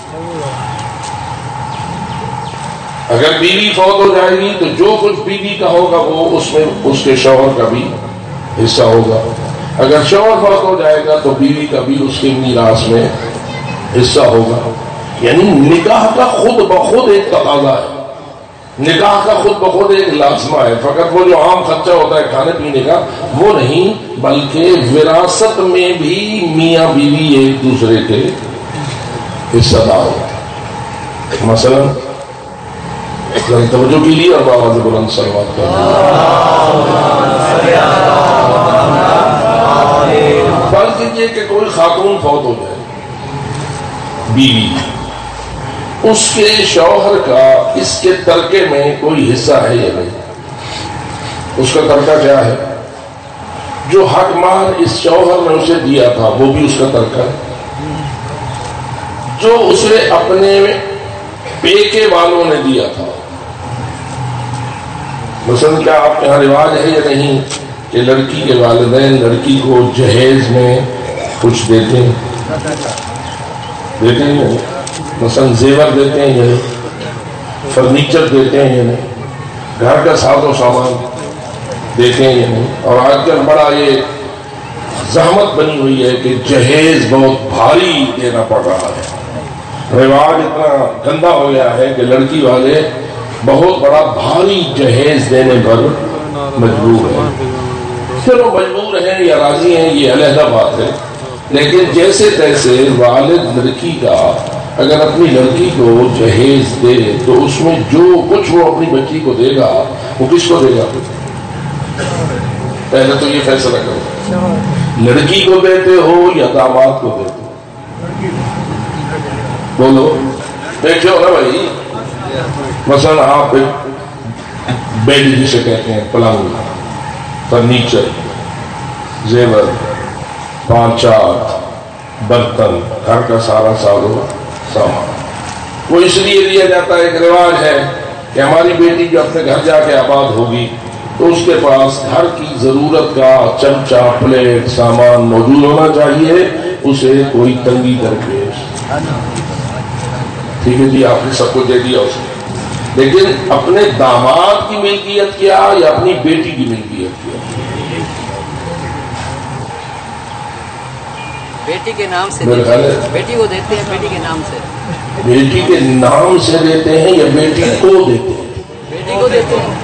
اگر بیوی فوت ہو جائے گی تو جو کچھ بیوی کا ہوگا وہ اس میں اس کے شوہر کا بھی حصہ ہوگا، اگر شوہر فوت ہو جائے گا تو بیوی کا بھی اس کے میراث میں حصہ ہوگا۔ یعنی نکاح کا خود بخود ایک تقاضا ہے، نکاح کا خود بخود ایک لازمہ ہے، فقط وہ جو عام خرچہ ہوتا ہے کھانے پینے کا وہ نہیں، بلکہ وراثت میں بھی میاں بیوی ایک دوسرے کے حصہ دار ہوتے ہیں۔ مثلا توجہ کے لیے اور بابا بلند صلوات کریں۔ فرض کیجیے کہ کوئی خاتون فوت ہو جائے، بیوی، اس کے شوہر کا اس کے ترکے میں کوئی حصہ ہے یا نہیں؟ اس کا ترکہ کیا ہے؟ جو حق مال اس شوہر نے اسے دیا تھا وہ بھی اس کا ترکہ ہے، جو اسے اپنے پیکے والوں نے دیا تھا۔ مثلا کیا آپ کے یہاں رواج ہے یا نہیں کہ لڑکی کے والدین لڑکی کو جہیز میں کچھ دیتے ہیں دیتے ہیں مثلا زیور دیتے ہیں یا نہیں، فرنیچر دیتے ہیں یا نہیں، گھر کا ساز و سامان دیتے ہیں یا نہیں؟ اور آج کل بڑا یہ زحمت بنی ہوئی ہے کہ جہیز بہت بھاری دینا پڑ رہا ہے، رواج اتنا گندا ہو گیا ہے کہ لڑکی والے بہت بڑا بھاری جہیز دینے پر مجبور ہیں۔ چلو مجبور ہیں یا راضی ہیں یہ علیحدہ بات ہے، لیکن جیسے تیسے والد لڑکی کا اگر اپنی لڑکی کو جہیز دے تو اس میں جو کچھ وہ اپنی بچی کو دے گا وہ کس کو دے گا؟ پہلے تو یہ فیصلہ کرو، لڑکی کو دیتے ہو یا داماد کو دیتے ہو؟ بولو، بیٹھے ہو نا بھائی۔ مثلا آپ بیڈ جسے کہتے ہیں، پلنگ، فرنیچر، زیور، پانچات، برتن، گھر کا سارا سازو سامان، وہ اس لیے دیا جاتا ہے، ایک رواج ہے کہ ہماری بیٹی جو اپنے گھر جا کے آباد ہوگی تو اس کے پاس گھر کی ضرورت کا چمچہ، پلیٹ، سامان موجود ہونا چاہیے، اسے کوئی تنگی درپیش۔ ٹھیک ہے جی، آپ نے سب کچھ دے دیا اسے، لیکن اپنے داماد کی ملکیت کیا یا اپنی بیٹی کی ملکیت کیا؟ بیٹی کے نام سے میرے خیال ہے بیٹی کو دیتے ہیں، بیٹی کے نام سے بیٹی کے نام سے دیتے ہیں یا بیٹی کو دیتے ہیں؟ بیٹی کو دیتے ہیں۔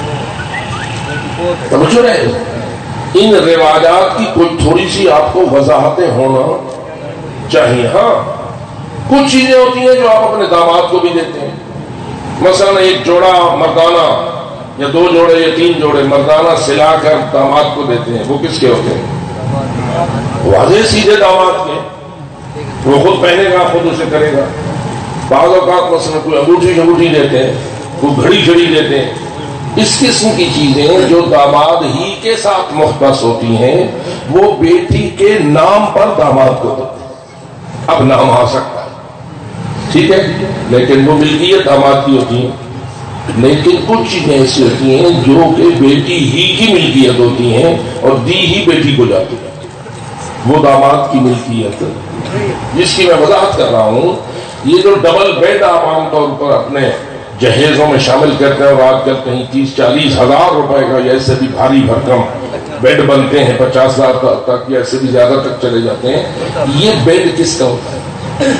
سمجھ رہے ہیں؟ ان رواجات کی کوئی تھوڑی سی آپ کو وضاحتیں ہونا چاہیے۔ ہاں کچھ چیزیں ہوتی ہیں جو آپ اپنے داماد کو بھی دیتے ہیں، مثلا ایک جوڑا مردانہ یا دو جوڑے یا تین جوڑے مردانہ سلا کر داماد کو دیتے ہیں، وہ کس کے ہوتے ہیں؟ واضح سیدھے داماد کے، وہ خود پہنے گا، خود اسے کرے گا۔ بعض اوقات مثلا کوئی انگوٹھی انگوٹھی دیتے ہیں، کوئی گھڑی گھڑی دیتے ہیں، اس قسم کی چیزیں جو داماد ہی کے ساتھ مختص ہوتی ہیں وہ بیٹی کے نام پر داماد کو دیتے ہیں۔ اب نام آ سکتا ہے، ٹھیک ہے، لیکن وہ ملکیت داماد کی ہوتی ہے۔ لیکن کچھ چیزیں ایسی ہوتی ہیں جو کہ بیٹی ہی کی ملکیت ہوتی ہیں اور دی ہی بیٹی کو جاتی ہے، وہ داماد کی ملکیت، جس کی میں وضاحت کر رہا ہوں۔ یہ جو ڈبل بیڈ آپ عام طور پر اپنے جہیزوں میں شامل کرتے ہیں، اور آج کل کہیں تیس چالیس ہزار روپے کا یا ایسے بھی بھاری بھرکم بیڈ بنتے ہیں، پچاس ہزار تک یا ایسے بھی زیادہ تک چلے جاتے ہیں، یہ بیڈ کس کا ہوتا ہے؟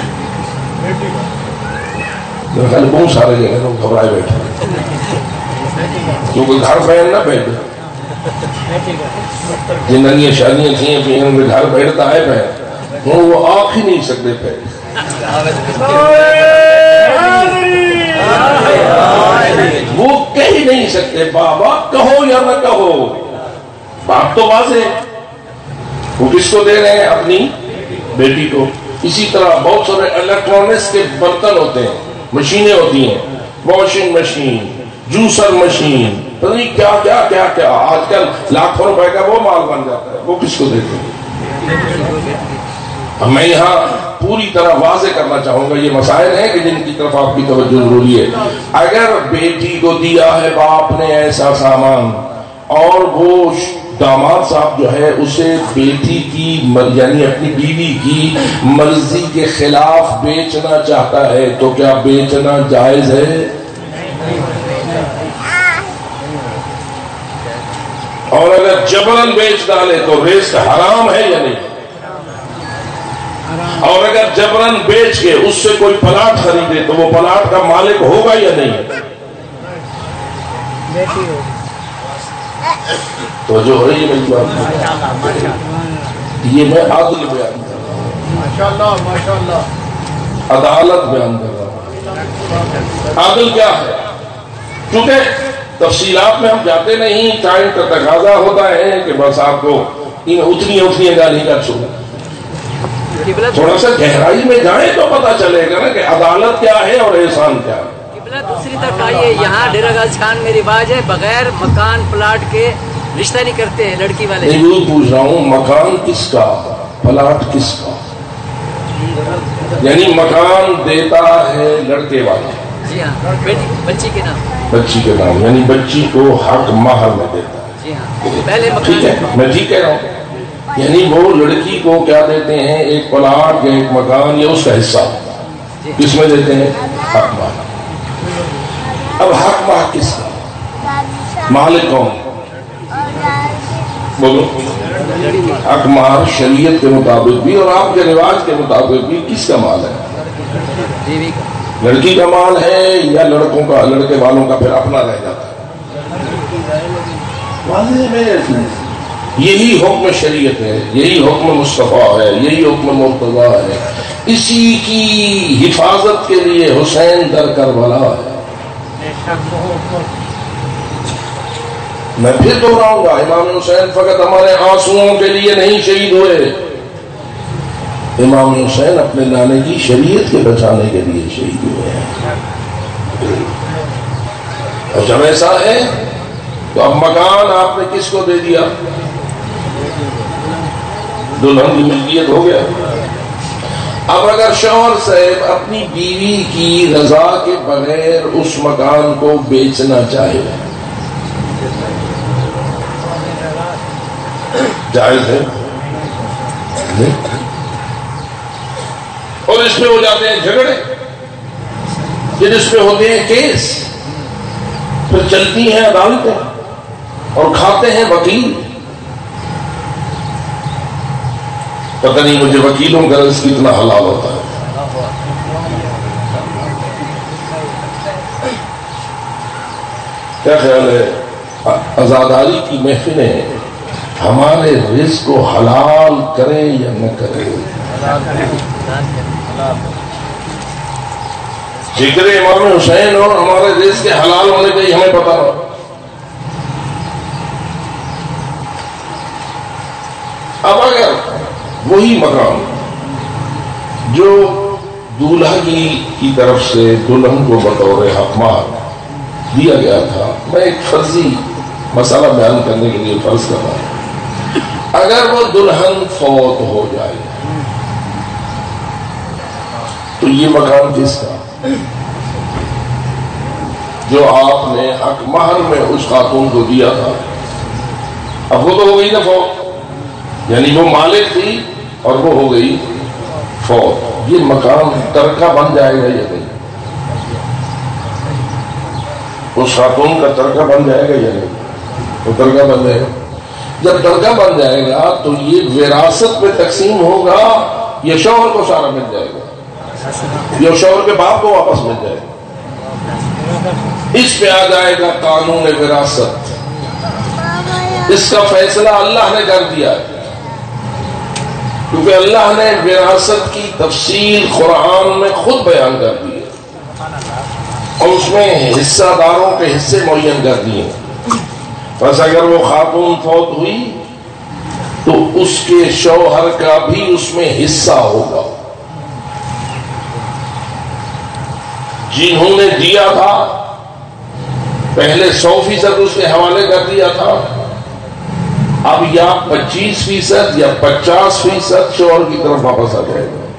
بہت سارے جگہ لوگ گھبرائے بیٹھے، کیونکہ گھر پہن نہ بیڈ، جن کی شادیاں تھیں پہ ان کے گھر بیٹھتا ہے پہن، وہ آنکھ ہی نہیں سکتے پہن۔ وہ کہہ ہی نہیں سکتے بابا کہو یا نہ کہو، بات تو واضح، وہ کس کو دے رہے ہیں؟ اپنی بیٹی کو۔ اسی طرح بہت سارے الیکٹرانکس کے برتن ہوتے ہیں، مشینیں ہوتی ہیں، واشنگ مشین، جوسر مشین، پتہ نہیں کیا کیا کیا کیا، آج کل لاکھوں روپے کا وہ مال بن جاتا ہے، وہ کس کو دیتے ہیں؟ میں یہاں پوری طرح واضح کرنا چاہوں گا، یہ مسائل ہیں کہ جن کی طرف آپ کی توجہ ضروری ہے۔ اگر بیٹی کو دیا ہے باپ نے ایسا سامان اور وہ داماد صاحب جو ہے اسے بیٹی کی یعنی اپنی بیوی کی مرضی کے خلاف بیچنا چاہتا ہے تو کیا بیچنا جائز ہے؟ اور اگر جبرن بیچ ڈالے تو رزق حرام ہے یا نہیں؟ اور اگر جبرن بیچ کے اس سے کوئی پلاٹ خریدے تو وہ پلاٹ کا مالک ہوگا یا نہیں؟ تو جو ہے یہ میری بات، یہ میں عدل بیان کر رہا ہوں، عدالت بیان کر رہا ہوں۔ عدل کیا ہے؟ کیونکہ تفصیلات میں ہم جاتے نہیں، ٹائم کا تقاضا ہوتا ہے کہ بس آپ کو ان اتنی اتنی گالی کا چھوڑا، تھوڑا سا گہرائی میں جائیں تو پتا چلے گا نا کہ عدالت کیا ہے اور احسان کیا ہے۔ دوسری طرف آئیے، یہاں ڈیرہ غازی خان میں رواج ہے بغیر مکان پلاٹ کے رشتہ نہیں کرتے ہیں لڑکی والے۔ میں یوں پوچھ رہا ہوں مکان کس کا، پلاٹ کس کا؟ یعنی مکان دیتا ہے لڑکے والا، جی ہاں، بچی کے نام، بچی کے نام، یعنی بچی کو حق مہر میں دیتا ہے۔ جی ہاں، پہلے ٹھیک ہے، میں ٹھیک کہہ رہا ہوں، یعنی وہ لڑکی کو کیا دیتے ہیں؟ ایک پلاٹ یا ایک مکان یا اس کا حصہ، کس میں دیتے ہیں؟ حق مہر۔ اب حق مہر کس کا؟ مالک کون؟ بولو۔ حق مہر شریعت کے مطابق بھی اور آپ کے رواج کے مطابق بھی کس کا مال ہے؟ لڑکی کا مال ہے یا لڑکوں کا، لڑکے والوں کا پھر اپنا رہ جاتا ہے؟ یہی حکم شریعت ہے، یہی حکم مصطفیٰ ہے، یہی حکم مرتضیٰ ہے، اسی کی حفاظت کے لیے حسین در کربلا ہے۔ میں پھر دہراؤں گا، امام حسین فقط ہمارے آنسوؤں کے لیے نہیں شہید ہوئے، امام حسین اپنے نانے کی شریعت کے بچانے کے لیے شہید ہوئے ہیں۔ اور جب ایسا ہے تو اب مکان آپ نے کس کو دے دیا؟ دلہن کی ملکیت ہو گیا۔ اب اگر شوہر صاحب اپنی بیوی کی رضا کے بغیر اس مکان کو بیچنا چاہے، جائز ہے؟ اور اس میں ہو جاتے ہیں جھگڑے، پھر اس میں ہوتے ہیں کیس، پھر چلتی ہیں عدالتیں اور کھاتے ہیں وکیل۔ پتہ نہیں مجھے وکیلوں کا رزق کتنا حلال ہوتا ہے۔ کیا خیال ہے عزاداری کی محفلیں ہمارے رزق کو حلال کریں یا نہ کریں؟ ذکر امام حسین اور ہمارے رزق کے حلال ہونے کا ہی ہمیں پتا ہو۔ اب اگر وہی مقام جو دولہا کی طرف سے دلہن کو بطور حق مہر دیا گیا تھا، میں ایک فرضی مسئلہ بیان کرنے کے لیے فرض کر رہا ہوں، اگر وہ دلہن فوت ہو جائے تو یہ مکان کس کا جو آپ نے حق مہر میں اس خاتون کو دیا تھا؟ اب وہ تو ہو گئی نا فوت، یعنی وہ مالک تھی اور وہ ہو گئی فوت، یہ مکان ترکہ بن جائے گا یا نہیں؟ اس خاتون کا ترکہ بن جائے گا یا نہیں؟ وہ ترکہ بن جائے گا۔ جب ترکہ بن جائے گا تو یہ وراثت پہ تقسیم ہوگا یا شوہر کو سارا مل جائے گا یا شوہر کے باپ کو واپس مل جائے گا؟ اس پہ آ جائے گا قانون وراثت۔ اس کا فیصلہ اللہ نے کر دیا ہے، کیونکہ اللہ نے وراثت کی تفصیل قرآن میں خود بیان کر دی ہے اور اس میں حصہ داروں کے حصے معین کر دیے ہیں۔ بس اگر وہ خاتون فوت ہوئی تو اس کے شوہر کا بھی اس میں حصہ ہوگا۔ جنہوں نے دیا تھا پہلے سو فیصد اس کے حوالے کر دیا تھا، اب یا پچیس فیصد یا پچاس فیصد شوہر کی طرف واپس آ جائے گا۔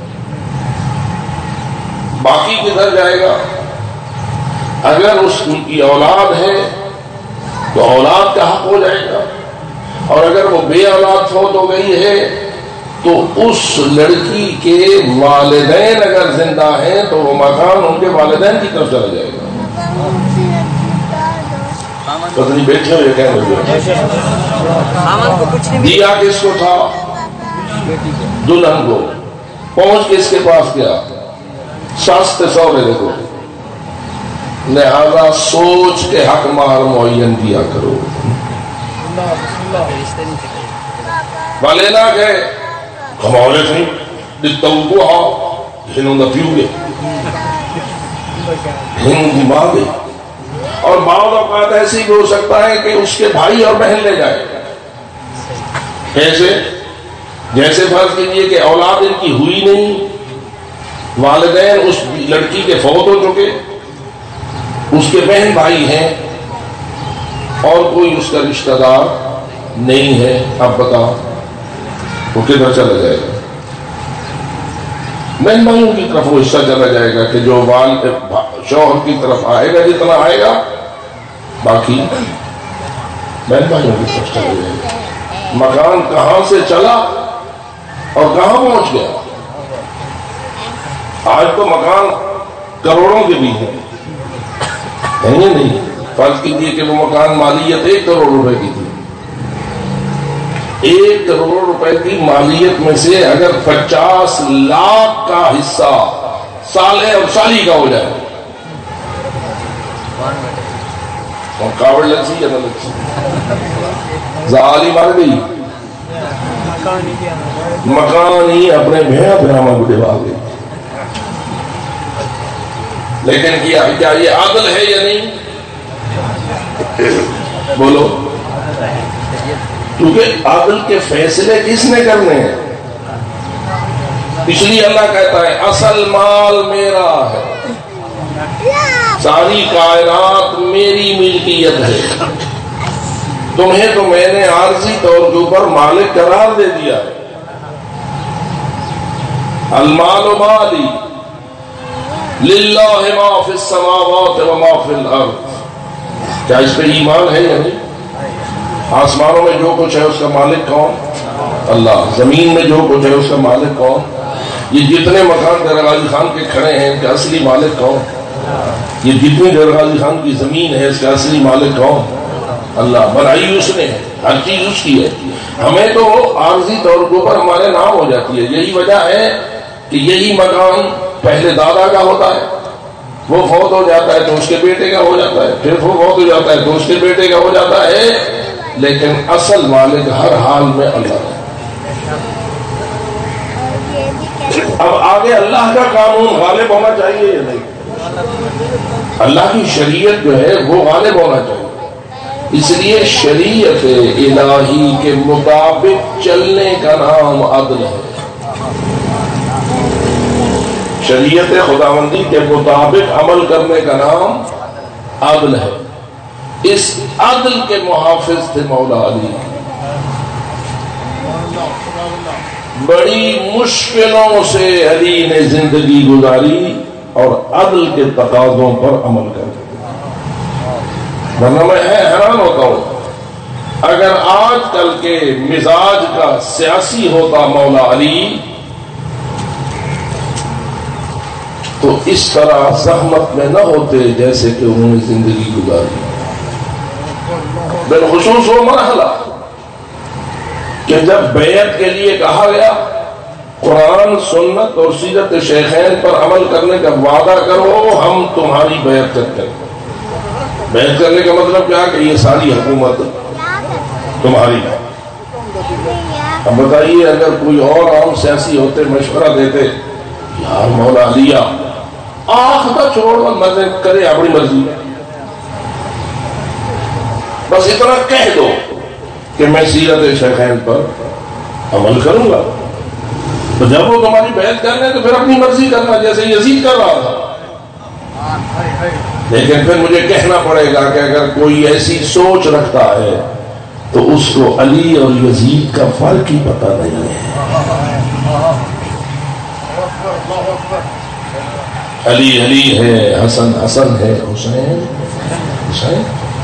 باقی کدھر جائے گا؟ اگر اس ان کی اولاد ہے تو اولاد کا حق ہو جائے گا، اور اگر وہ بے اولاد فوت ہو گئی ہے تو اس لڑکی کے والدین اگر زندہ ہیں تو وہ مکان ان کے والدین کی طرف چلا جائے گا۔ پتنی بیٹھے ہوئے کہہ رہے دیا کس کو تھا؟ دلہن کو۔ پہنچ کے اس کے پاس گیا، ساستے سورے دیکھو، لہذا سوچ کے حق مہر معین دیا کرو۔ والے نہ کہ ہمارے نہیں دتا کو آؤ ہنوں نہ پیو گے، ہنوں کی ماں گئی۔ اور بعض اوقات ایسی بھی ہو سکتا ہے کہ اس کے بھائی اور بہن لے جائے۔ کیسے؟ جیسے فرض کیجیے کہ اولاد ان کی ہوئی نہیں، والدین اس لڑکی کے فوت ہو چکے، اس کے بہن بھائی ہیں اور کوئی اس کا رشتہ دار نہیں ہے، اب بتاؤ وہ کدھر چلا جائے گا؟ بہن بھائیوں کی طرف وہ حصہ چلا جائے گا کہ جو والد شوہر کی طرف آئے گا، جتنا آئے گا باقی بہن بھائیوں کی طرف چلا جائے گا۔ مکان کہاں سے چلا اور کہاں پہنچ گیا؟ آج تو مکان کروڑوں کے بھی ہیں، نہیں نہیں فرض کیجیے کہ وہ مکان مالیت ایک کروڑ روپے کی تھی، ایک کروڑ روپے کی مالیت میں سے اگر پچاس لاکھ کا حصہ سالے اور سالی کا ہو جائے اور کاوڑ لگ سی یا نہ لگ سی، زالی مار گئی، مکان ہی اپنے بھیا بھیامہ کو ڈبا گئی۔ لیکن کیا کیا یہ عادل ہے یا نہیں؟ بولو، کیونکہ عادل کے فیصلے کس نے کرنے ہیں؟ اس لیے اللہ کہتا ہے اصل مال میرا ہے، ساری کائنات میری ملکیت ہے، تمہیں تو میں نے عارضی طور کے اوپر مالک قرار دے دیا ہے. المال مالی للہ ما فی السماوات و ما فی الارض. کیا اس پہ ایمان ہے یا نہیں؟ آسمانوں میں جو کچھ ہے اس کا مالک کون؟ اللہ. زمین میں جو کچھ ہے اس کا مالک کون؟ یہ جتنے مکان ڈیرہ غازی خان کے کھڑے ہیں ان کا اصلی مالک کون؟ یہ جتنی ڈیرہ غازی خان کی زمین ہے اس کا اصلی مالک کون؟ اللہ. بنائی اس نے ہے، ہر چیز اس کی ہے. ہمیں تو عارضی طور کے اوپر ہمارے نام ہو جاتی ہے. یہی وجہ ہے کہ یہی مکان پہلے دادا کا ہوتا ہے، وہ فوت ہو جاتا ہے تو اس کے بیٹے کا ہو جاتا ہے، پھر وہ فوت ہو جاتا ہے تو اس کے بیٹے کا ہو جاتا ہے، لیکن اصل مالک ہر حال میں اللہ ہے. اب آگے اللہ کا قانون غالب ہونا چاہیے یا نہیں؟ اللہ کی شریعت جو ہے وہ غالب ہونا چاہیے. اس لیے شریعت الہی کے مطابق چلنے کا نام عدل ہے. شریعت خداوندی کے مطابق عمل کرنے کا نام عدل ہے. اس عدل کے محافظ تھے مولا علی. بڑی مشکلوں سے علی نے زندگی گزاری اور عدل کے تقاضوں پر عمل کرتے. ورنہ میں حیران ہوتا ہوں اگر آج کل کے مزاج کا سیاسی ہوتا مولا علی تو اس طرح زحمت میں نہ ہوتے جیسے کہ انہوں نے زندگی گزاری. بالخصوص وہ مرحلہ کہ جب بیعت کے لیے کہا گیا قرآن سنت اور سیرت شیخین پر عمل کرنے کا وعدہ کرو ہم تمہاری بیعت کرتے ہیں. بیعت کرنے کا مطلب کیا کہ یہ ساری حکومت تمہاری ہے. اب بتائیے اگر کوئی اور عام سیاسی ہوتے مشورہ دیتے یار مولا علی آخ کا چھوڑ مزے کرے اپنی مرضی بس اتنا کہہ دو کہ میں سیرت شیخین پر عمل کروں گا، تو جب وہ تمہاری بیعت کر لیں تو پھر اپنی مرضی کرنا جیسے یزید کر رہا تھا. لیکن پھر مجھے کہنا پڑے گا کہ اگر کوئی ایسی سوچ رکھتا ہے تو اس کو علی اور یزید کا فرق ہی پتہ نہیں ہے. علی علی ہے، حسن حسن ہے، حسین حسین.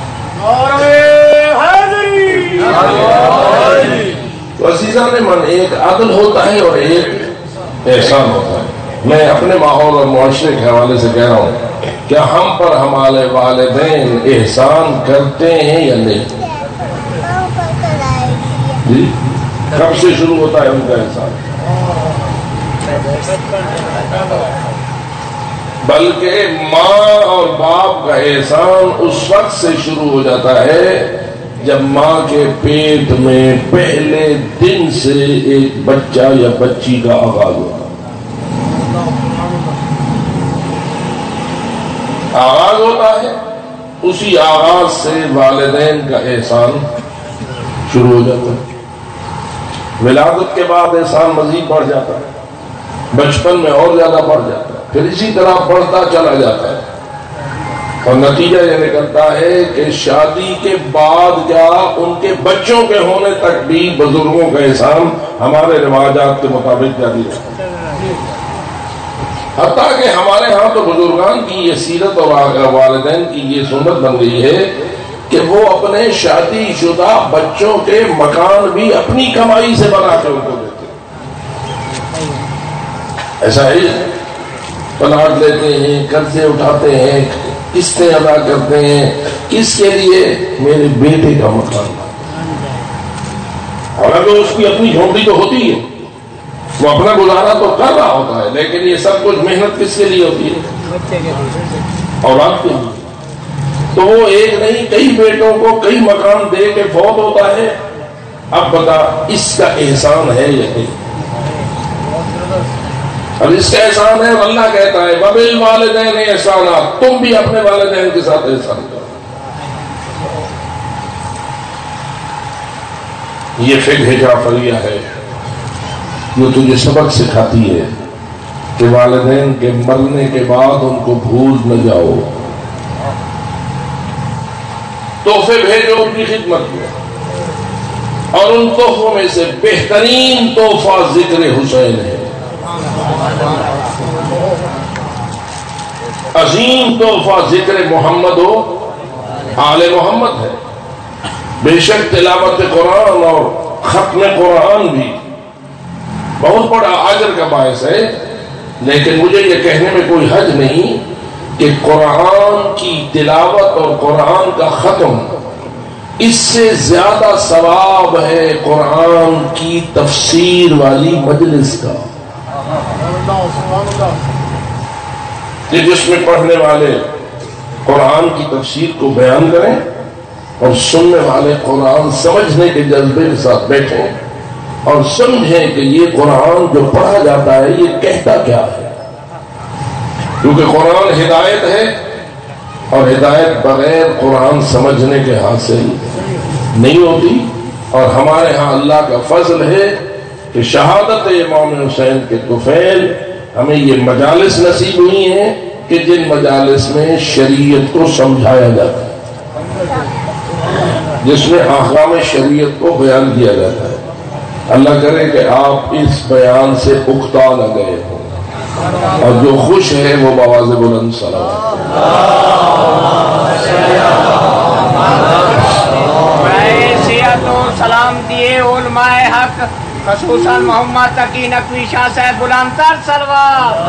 تو عزیزان من ایک عدل ہوتا ہے اور ایک احسان ہوتا ہے. میں اپنے ماحول اور معاشرے کے حوالے سے کہہ رہا ہوں کیا ہم پر ہمارے والدین احسان کرتے ہیں یا نہیں؟ جی کب سے شروع ہوتا ہے ان کا احسان؟ بلکہ ماں اور باپ کا احسان اس وقت سے شروع ہو جاتا ہے جب ماں کے پیٹ میں پہلے دن سے ایک بچہ یا بچی کا آغاز ہوتا ہے. آغاز ہوتا ہے اسی آغاز سے والدین کا احسان شروع ہو جاتا ہے. ولادت کے بعد احسان مزید بڑھ جاتا ہے، بچپن میں اور زیادہ بڑھ جاتا ہے، پھر اسی طرح بڑھتا چلا جاتا ہے اور نتیجہ یہ نکلتا ہے کہ شادی کے بعد کیا ان کے بچوں کے ہونے تک بھی بزرگوں کا احسان ہمارے رواجات کے مطابق جاری رہتا ہے. حتیٰ کہ ہمارے ہاں تو بزرگان کی یہ سیرت اور والدین کی یہ سنت بن گئی ہے کہ وہ اپنے شادی شدہ بچوں کے مکان بھی اپنی کمائی سے بنا کے ان کو دیتے. ایسا ہے پلاٹ لیتے ہیں، قرضے اٹھاتے ہیں، قسطیں ادا کرتے ہیں. کس کے لیے؟ میرے بیٹے کا مکان. حالانکہ اس کی اپنی جھونپڑی تو ہوتی ہے، وہ اپنا گزارا تو کر رہا ہوتا ہے، لیکن یہ سب کچھ محنت کس کے لیے ہوتی ہے؟ اولاد کے لیے. تو وہ ایک نہیں کئی بیٹوں کو کئی مکان دے کے فوت ہوتا ہے. اب بتا اس کا احسان ہے یا نہیں؟ اب اس کا احسان ہے. اللہ کہتا ہے وَبِالْوَالِدَيْنِ احسانا، تم بھی اپنے والدین کے ساتھ احسان کرو. یہ فقہ جعفریہ ہے جو تجھے سبق سکھاتی ہے کہ والدین کے مرنے کے بعد ان کو بھول نہ جاؤ. تحفے بھیجو ان کی خدمت میں، اور ان تحفوں میں سے بہترین تحفہ ذکر حسین ہے، عظیم تحفہ ذکر محمد و آل محمد ہے۔ بے شک تلاوت قرآن اور ختم قرآن بھی بہت بڑا اجر کا باعث ہے، لیکن مجھے یہ کہنے میں کوئی حرج نہیں کہ قرآن کی تلاوت اور قرآن کا ختم اس سے زیادہ ثواب ہے قرآن کی تفسیر والی مجلس کا، کہ جس میں پڑھنے والے قرآن کی تفسیر کو بیان کریں اور سننے والے قرآن سمجھنے کے جذبے کے ساتھ بیٹھیں اور سمجھیں کہ یہ قرآن جو پڑھا جاتا ہے یہ کہتا کیا ہے، کیونکہ قرآن ہدایت ہے اور ہدایت بغیر قرآن سمجھنے کے حاصل نہیں ہوتی۔ اور ہمارے ہاں اللہ کا فضل ہے کہ شہادت امام حسین کے طفیل ہمیں یہ مجالس نصیب ہوئی ہیں کہ جن مجالس میں شریعت کو سمجھایا جاتا ہے، جس میں احکام شریعت کو بیان کیا جاتا ہے۔ اللہ کرے کہ آپ اس بیان سے اکتا نہ گئے ہوں، اور جو خوش ہے وہ بآواز بلند صلوات۔ سلام دیے علماء حق خصوصاً محمد تقی نقوی شاہ صاحب بلند تر صلوات۔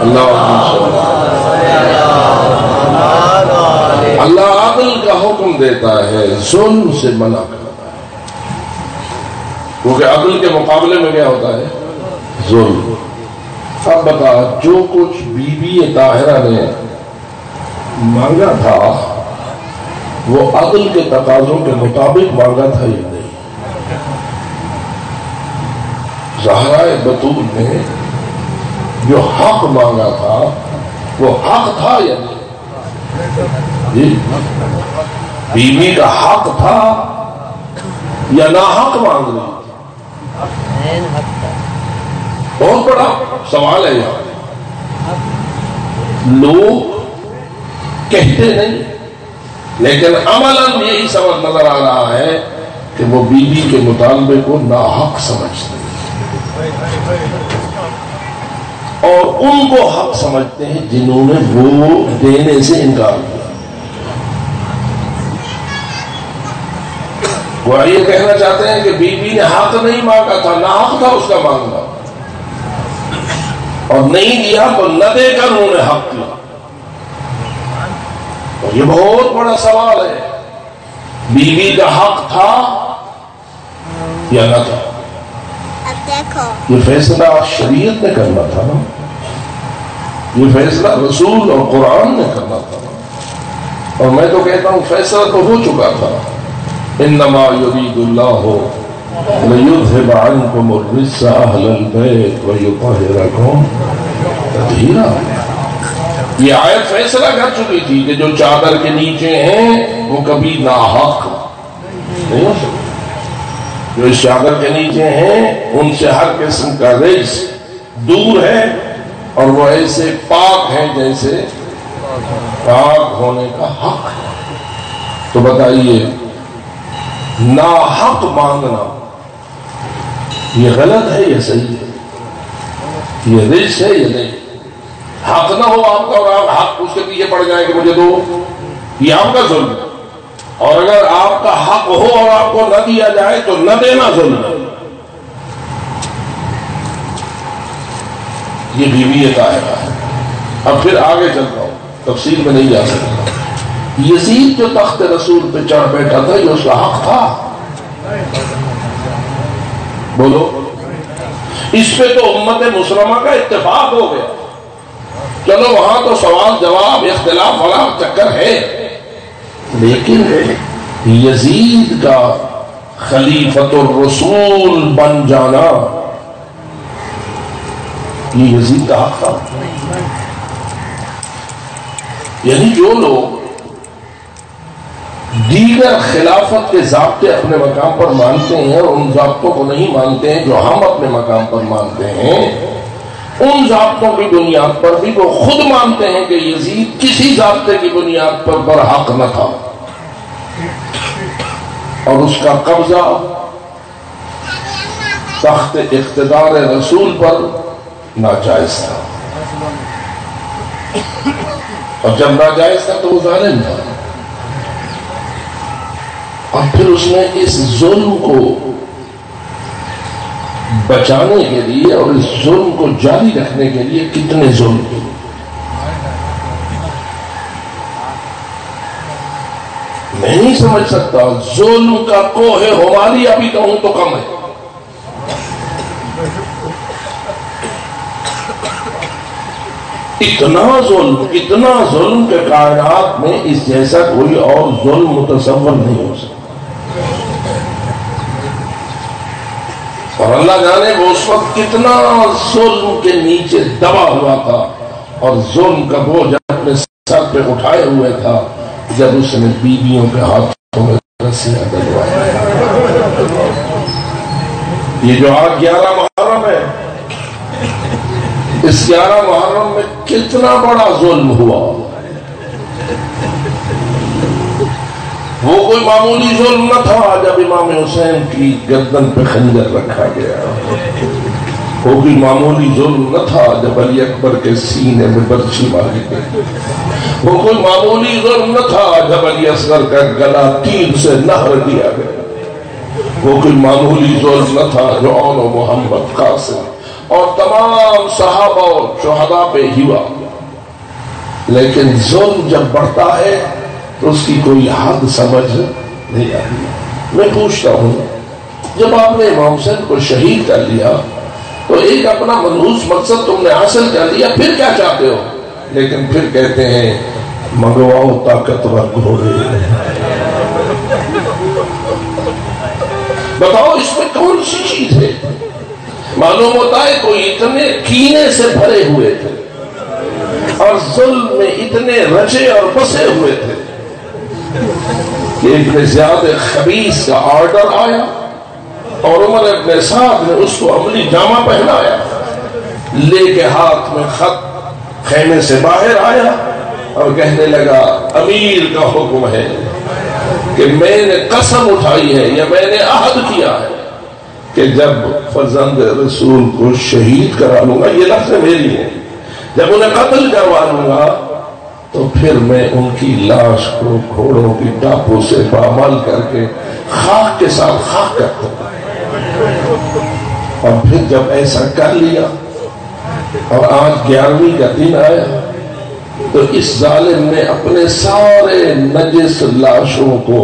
اللہ عدل کا حکم دیتا ہے، ظلم سے منع کرتا ہے، کیونکہ عدل کے مقابلے میں کیا ہوتا ہے؟ ظلم۔ اب بتا، جو کچھ بی بی طاہرہ نے مانگا تھا وہ عدل کے تقاضوں کے مطابق مانگا تھا یا نہیں؟ زہرا بتول نے جو حق مانگا تھا وہ حق تھا یا نہیں؟ جی، بیوی کا حق تھا یا ناحق مانگ رہی تھی؟ بہت بڑا سوال ہے یہاں۔ لوگ کہتے نہیں لیکن عملاً یہی سبب نظر آ رہا ہے کہ وہ بیوی کے مطالبے کو ناحق سمجھتے ہیں اور ان کو حق سمجھتے ہیں جنہوں نے وہ دینے سے انکار کیا۔ وہ یہ کہنا چاہتے ہیں کہ بیوی نے حق نہیں مانگا تھا، ناحق تھا اس کا مانگنا، اور نہیں دیا تو نہ دے کر انہوں نے حق کیا۔ اور یہ بہت بڑا سوال ہے، بیوی کا حق تھا یا نہ تھا؟ یہ فیصلہ شریعت نے کرنا تھا نا، یہ فیصلہ رسول اور قرآن نے کرنا تھا نا، اور میں تو کہتا ہوں فیصلہ تو ہو چکا تھا۔ انما یرید اللہ لیذھب عنکم الرجس اہل البیت ویطہرکم تطہیرا۔ یہ آیت فیصلہ کر چکی تھی کہ جو چادر کے نیچے ہیں وہ کبھی ناحق نہیں ہو سکتے، جو اس چادر کے نیچے ہیں ان سے ہر قسم کا رجس دور ہے اور وہ ایسے پاک ہیں جیسے پاک ہونے کا حق ہے۔ تو بتائیے، ناحق مانگنا یہ غلط ہے یا صحیح ہے؟ یہ رجس ہے یا نہیں؟ حق نہ ہو آپ کا اور آپ حق اس کے پیچھے پڑ جائیں کہ مجھے دو، یہ آپ کا ظلم ہے، اور اگر آپ کا حق ہو اور آپ کو نہ دیا جائے تو نہ دینا ظلم ہے۔ یہ بیوی طاہرہ ہے۔ اب پھر آگے چلتا ہوں، تفصیل میں نہیں جا سکتا۔ یزید جو تخت رسول پہ چڑھ بیٹھا تھا یہ اس کا حق تھا؟ بولو، اس پہ تو امت مسلمہ کا اتفاق ہو گیا۔ چلو وہاں تو سوال جواب اختلاف والا چکر ہے، لیکن یزید کا خلیفۃ الرسول بن جانا یہ یزید کا حق تھا؟ یعنی جو لوگ دیگر خلافت کے ضابطے اپنے مقام پر مانتے ہیں اور ان ضابطوں کو نہیں مانتے ہیں جو ہم اپنے مقام پر مانتے ہیں، ان ضابطوں کی بنیاد پر بھی وہ خود مانتے ہیں کہ یزید کسی ضابطے کی بنیاد پر برحق نہ تھا، اور اس کا قبضہ تخت اقتدار رسول پر ناجائز تھا، اور جب ناجائز تھا تو وہ ظالم تھا، اور پھر اس نے اس ظلم کو بچانے کے لیے اور اس ظلم کو جاری رکھنے کے لیے کتنے ظلم کیے۔ میں نہیں سمجھ سکتا، ظلم کا کوہ ہمالیہ بھی کہوں تو کم ہے۔ اتنا ظلم اتنا ظلم کے کائنات میں اس جیسا کوئی اور ظلم متصور نہیں ہو سکتا، اور اللہ جانے وہ اس وقت کتنا ظلم کے نیچے دبا ہوا تھا اور ظلم کا بوجھ اپنے سر پہ اٹھائے ہوئے تھا جب اس نے بیویوں کے ہاتھوں میں رسیاں ڈلوائی۔ یہ جو آج گیارہ محرم ہے، اس گیارہ محرم میں کتنا بڑا ظلم ہوا، وہ کوئی معمولی ظلم نہ تھا جب امام حسین کی گردن پہ خنجر رکھا گیا، وہ کوئی معمولی ظلم نہ تھا جب علی اکبر کے سینے میں برچھی ماری گئی، وہ کوئی معمولی ظلم نہ تھا جب علی اصغر کا گلا تیر سے نہر دیا گیا، وہ کوئی معمولی ظلم نہ تھا جو اون و محمد قاسم اور تمام صحابہ اور شہداء پہ ہوا۔ لیکن ظلم جب بڑھتا ہے تو اس کی کوئی حد سمجھ نہیں آتی۔ میں پوچھتا ہوں، جب آپ نے امام حسین کو شہید کر لیا تو ایک اپنا منحوس مقصد تم نے حاصل کر لیا، پھر کیا چاہتے ہو؟ لیکن پھر کہتے ہیں منگواؤ طاقتور گھوڑے۔ بتاؤ اس میں کون سی چیز ہے؟ معلوم ہوتا ہے کوئی اتنے کینے سے بھرے ہوئے تھے اور ظلم میں اتنے رچے اور بسے ہوئے تھے کہ ابن زیاد خبیث کا آرڈر آیا اور عمر ابن سعد نے اس کو عملی جامہ پہنایا، لے کے ہاتھ میں خط خیمے سے باہر آیا اور کہنے لگا امیر کا حکم ہے کہ میں نے قسم اٹھائی ہے یا میں نے عہد کیا ہے کہ جب فرزند رسول کو شہید کرا لوں گا، یہ لفظ میری ہے، جب انہیں قتل کروا لوں گا تو پھر میں ان کی لاش کو گھوڑوں کی ٹاپوں سے پامال کر کے خاک کے ساتھ خاک کرتا ہوں۔ اور پھر جب ایسا کر لیا اور آج گیارہویں کا دن آیا تو اس ظالم نے اپنے سارے نجس لاشوں کو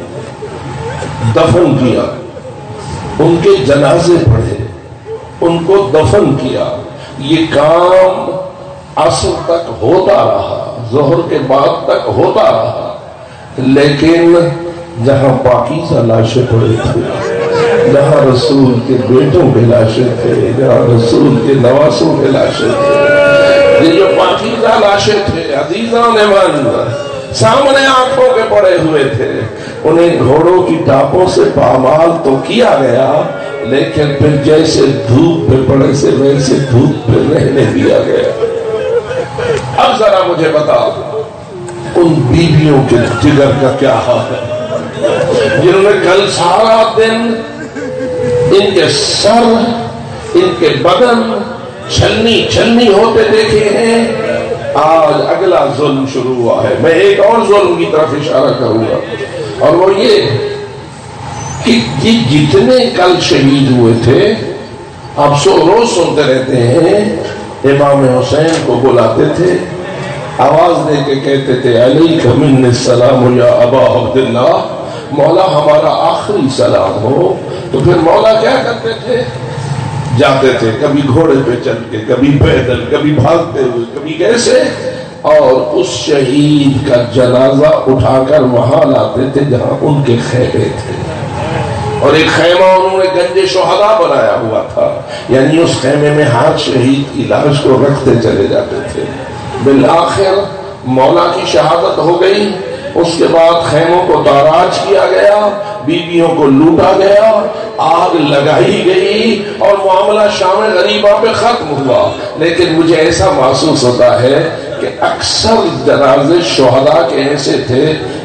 دفن کیا، ان کے جنازے پڑھے، ان کو دفن کیا۔ یہ کام عصر تک ہوتا رہا، ظہر کے بعد تک ہوتا رہا، لیکن جہاں پاکیزہ لاشیں پڑے تھے، جہاں رسول کے بیٹوں کے لاشیں تھے، جہاں رسول کے نواسوں کے لاشیں تھے، یہ جو پاکیزہ لاشیں تھے عزیزان من سامنے آنکھوں کے پڑے ہوئے تھے، انہیں گھوڑوں کی ٹاپوں سے پامال تو کیا گیا، لیکن پھر جیسے دھوپ پہ پڑے سے ویسے دھوپ پہ رہنے دیا گیا۔ اب ذرا مجھے بتا ان بیویوں کے جگر کا کیا حال ہے جنہوں نے کل سارا دن ان کے سر ان کے بدن چھلنی چھلنی ہوتے دیکھے ہیں، آج اگلا ظلم شروع ہوا ہے۔ میں ایک اور ظلم کی طرف اشارہ کروں گا، اور وہ یہ کہ جتنے کل شہید ہوئے تھے آپ سو روز سنتے رہتے ہیں، امام حسین کو بلاتے تھے، آواز دے کے کہتے تھے علیک من السلام یا ابا عبداللہ، مولا ہمارا آخری سلام ہو۔ تو پھر مولا کیا کرتے تھے؟ جاتے تھے، کبھی گھوڑے پہ چل کے، کبھی پیدل، کبھی بھاگتے ہوئے، کبھی کیسے، اور اس شہید کا جنازہ اٹھا کر وہاں لاتے تھے جہاں ان کے خیمے تھے، اور ایک خیمہ انہوں نے گنج شہداء بنایا ہوا تھا، یعنی اس خیمے میں ہر شہید کی لاش کو رکھتے چلے جاتے تھے۔ بالآخر مولا کی شہادت ہو گئی، اس کے بعد خیموں کو تاراج کیا گیا، بیویوں کو لوٹا گیا، آگ لگائی گئی اور معاملہ شام غریبہ پہ ختم ہوا۔ لیکن مجھے ایسا محسوس ہوتا ہے کہ اکثر جنازے شہداء کے ایسے تھے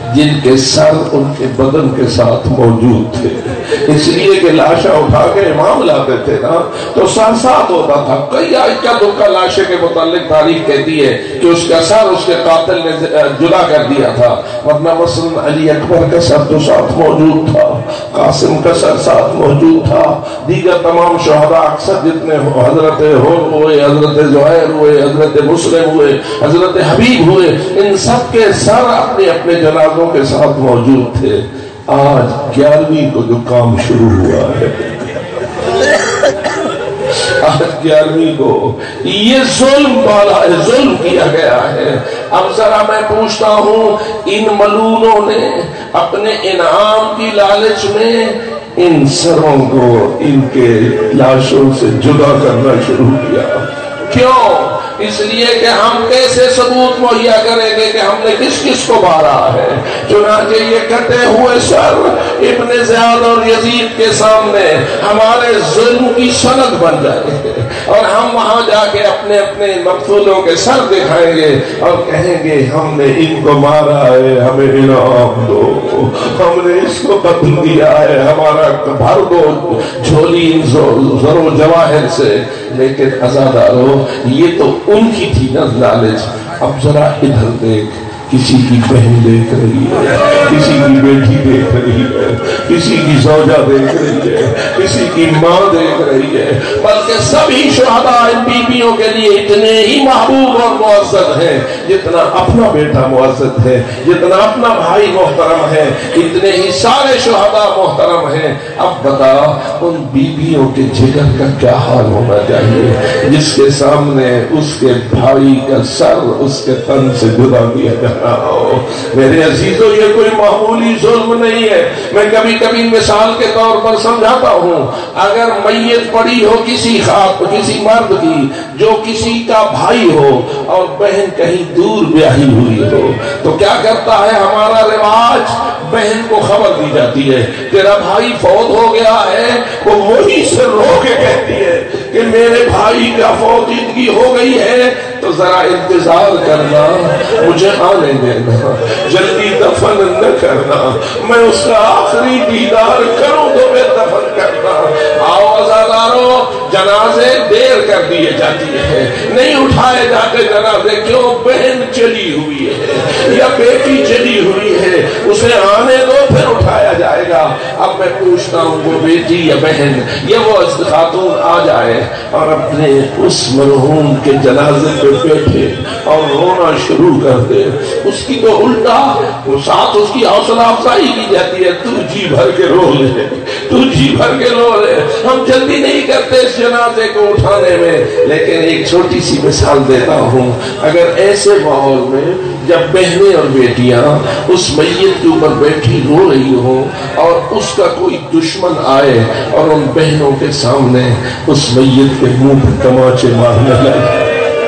جن کے سر ان کے بدن کے ساتھ موجود تھے، اس لیے کہ لاشیں اٹھا کے امام لاتے تھے نا تو سر ساتھ ہوتا تھا۔ کئی اکا دکا لاشیں کے متعلق تاریخ کہتی ہے کہ اس کا سر اس کے قاتل نے جدا کر دیا تھا، ورنہ مثلا علی اکبر کا سر تو ساتھ موجود تھا، قاسم کا سر ساتھ موجود تھا، دیگر تمام شہداء اکثر جتنے حضرت حر ہوئے، حضرت زہیر ہوئے، حضرت مسلم ہوئے، حضرت حبیب ہوئے، ان سب کے سر اپنے اپنے جنازوں کے ساتھ موجود تھے۔ آج گیارہویں کو جو کام شروع ہوا ہے، آج گیارہویں کو یہ ظلم والا ہے، ظلم کیا گیا ہے۔ اب ذرا میں پوچھتا ہوں، ان ملونوں نے اپنے انعام کی لالچ میں ان سروں کو ان کے لاشوں سے جدا کرنا شروع کیا۔ کیوں؟ اس لیے کہ ہم کیسے ثبوت مہیا کریں گے کہ ہم نے کس کس کو مارا ہے؟ چنانچہ یہ کٹے ہوئے سر ابن زیاد اور یزید کے سامنے ہمارے ظلم کی سند بن جائیں گے، اور ہم وہاں جا کے اپنے اپنے مقتولوں کے سر دکھائیں گے اور کہیں گے ہم نے ان کو مارا ہے، ہمیں انعام دو، ہم نے اس کو قتل کیا ہے، ہمارا بھر دو جھولی زر و جواہر سے۔ لیکن عزادارو، یہ تو ان کی تھی نا لالچ۔ اب ذرا ادھر دیکھ، کسی کی بہن دیکھ رہی ہے، کسی کی بیٹی دیکھ رہی ہے، کسی کی زوجہ دیکھ رہی ہے، کسی کی ماں دیکھ رہی ہے، بلکہ سبھی شہداء ان بیویوں کے لیے اتنے ہی محبوب اور معزز ہیں جتنا اپنا بیٹا معزز ہے، جتنا اپنا بھائی محترم ہے، اتنے ہی سارے شہداء محترم ہیں۔ اب بتا ان بیویوں کے جگر کا کیا حال ہونا چاہیے جس کے سامنے اس کے بھائی کا سر اس کے تن سے جدا کیا جائے۔ میرے عزیزو، یہ کوئی معمولی ظلم نہیں ہے۔ میں کبھی کبھی مثال کے طور پر سمجھاتا ہوں، اگر میت پڑی ہو کسی خاتون کسی مرد کی جو کسی کا بھائی ہو اور بہن کہیں دور بیاہی ہوئی ہو تو کیا کرتا ہے ہمارا رواج؟ بہن کو خبر دی جاتی ہے تیرا بھائی فوت ہو گیا ہے، وہ وہی سے رو کے کہتی ہے کہ میرے بھائی کا فوتیدگی ہو گئی ہے، تو ذرا انتظار کرنا، مجھے آنے دینا، جلدی دفن نہ کرنا، میں اس کا آخری دیدار کروں تو میں دفن کرنا۔ آؤ عزادارو، جنازے دیر کر دیے جاتی ہے، نہیں اٹھائے جاتے جنازے۔ کیوں؟ بہن چلی ہوئی ہے یا بیٹی چلی ہوئی ہے، اسے آنے دو پھر اٹھایا جائے گا۔ اب میں پوچھتا ہوں، وہ بیٹی یا بہن یا وہ خاتون آ جائے اور اپنے اس مرحوم کے جنازے پہ بیٹھے اور رونا شروع کر دے، اس کی تو الٹا وہ ساتھ اس کی حوصلہ افزائی کی جاتی ہے، تو جی بھر کے رو لے، تو جی بھر کے رو لے۔ ہم جلدی نہیں کرتے اس جنازے کو اٹھانے میں، لیکن ایک چھوٹی سی مثال دیتا ہوں۔ اگر ایسے ماحول میں جب بہنیں اور بیٹیاں اس میت کے اوپر بیٹھی رو رہی ہوں اور اس کا کوئی دشمن آئے اور ان بہنوں کے سامنے اس میت کے منہ پہ تماچے مارنے لگے،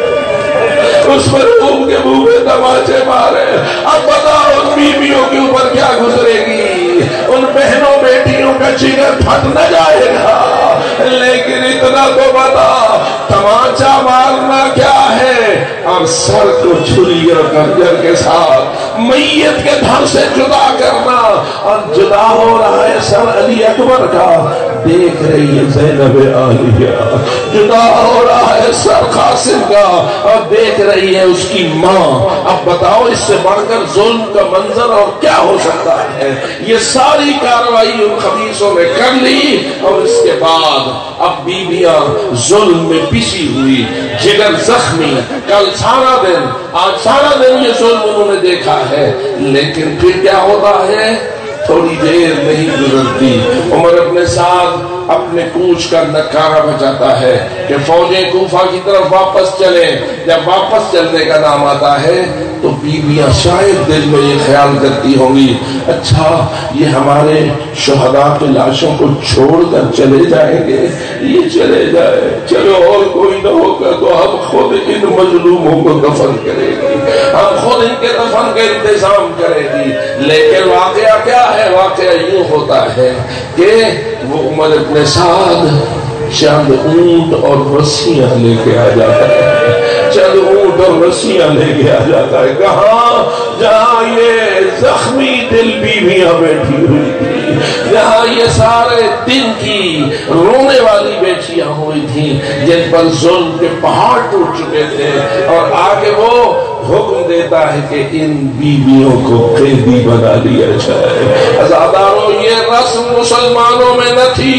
اس پر منہ کے منہ پہ تماچے مارے، اب بتاؤ ان بیویوں کے اوپر کیا گزرے گی؟ ان بہنوں بیٹیوں کا جگر پھٹ نہ جائے گا۔ لیکن اتنا تو بتا، تماچا مارنا کیا ہے اور سر کو چھری اور خنجر کے ساتھ میت کے دھڑ سے جدا کرنا، اور جدا ہو رہا ہے سر علی اکبر کا، دیکھ رہی ہے زینب عالیہ، جدا ہو رہا ہے سر قاسم کا اور دیکھ رہی ہے اس کی ماں۔ اب بتاؤ اس سے بڑھ کر ظلم کا منظر اور کیا ہو سکتا ہے؟ یہ ساری کارروائی ان خبیثوں نے کر لی، اور اس کے بعد اب بیویاں ظلم میں پسی ہوئی، جگر زخمی، کل سارا دن آج سارا دن یہ ظلم انہوں نے دیکھا ہے۔ لیکن پھر کیا ہوتا ہے؟ تھوڑی دیر نہیں گزرتی، عمر اپنے ساتھ اپنے کوچ کا نکارہ بچاتا ہے کہ فوجیں کوفہ کی طرف واپس چلیں۔ جب واپس چلنے کا نام آتا ہے تو بیویاں شاید دل میں یہ خیال کرتی ہوں گی، اچھا یہ ہمارے شہداء کی لاشوں کو چھوڑ کر چلے جائیں گے، یہ چلے جائے، چلو اور کوئی نہ ہوگا تو ہم خود ان مظلوموں کو دفن کریں گے، ہم خود ان کے دفن کا انتظام کریں گی۔ لیکن واقعہ کیا ہے؟ واقعہ یوں ہوتا ہے کہ وہ عمر اپنے ساتھ چند اونٹ اور رسیاں لے کے آ جاتا ہے، چند اونٹ اور رسیاں لے کے آ جاتا ہے۔ کہاں؟ جہاں یہ زخمی دل بیویاں بیٹھی ہوئی تھی، جہاں یہ سارے دن کی رونے والی بیٹیاں ہوئی تھیں جن پر ظلم کے پہاڑ ٹوٹ چکے تھے، اور آگے وہ حکم دیتا ہے کہ ان بیویوں کو قیدی بنا لیا جائے۔ عزاداروں، یہ رسم مسلمانوں میں نہ تھی،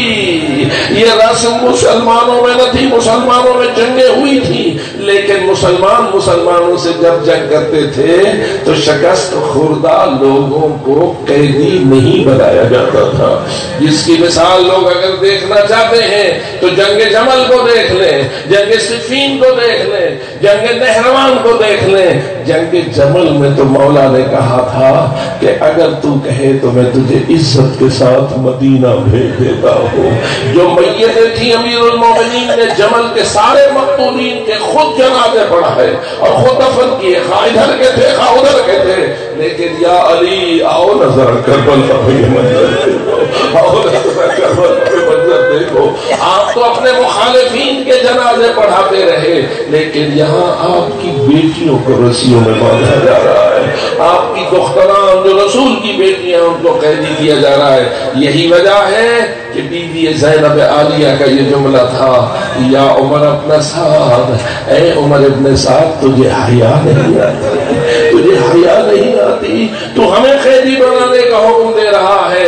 یہ رسم مسلمانوں میں نہ تھی۔ مسلمانوں میں جنگیں ہوئی تھی، لیکن مسلمان مسلمانوں سے جب جنگ کرتے تھے تو شکست خوردہ لوگوں کو قیدی نہیں بنایا جاتا تھا، جس کی مثال لوگ اگر دیکھنا چاہتے ہیں تو جنگ جمل کو دیکھ لیں، جنگ صفین کو دیکھ لیں، جنگ نہروان کو دیکھ لیں۔ جنگ جمل میں تو مولا نے کہا تھا کہ اگر تو کہے تو میں تجھے عزت کے ساتھ مدینہ بھیج دیتا ہوں۔ جو میتیں تھی امیر المومنین نے جمل کے سارے مقتولین کے خود جنازے پڑھائے اور خود دفن کیے، خواہ ادھر کے تھے خواہ ادھر کے تھے، لیکن یا علی آؤ نظر کربلا پہ یہ منظر دیکھو، آؤ نظر کربلا پہ منظر دیکھو۔ آپ تو اپنے مخالفین کے جنازے پڑھاتے رہے، لیکن یہاں آپ کی بیٹیوں کو رسیوں میں باندھا جا رہا ہے، آپ کی دختران جو رسول کی بیٹیاں ان کو قیدی کیا جا رہا ہے۔ یہی وجہ ہے کہ بی بی زینب عالیہ کا یہ جملہ تھا، یا عمر ابن سعد، اے عمر ابن سعد تجھے حیا نہیں آتی، تجھے حیا نہیں آتی، تو ہمیں قیدی بنانے کا حکم دے رہا ہے۔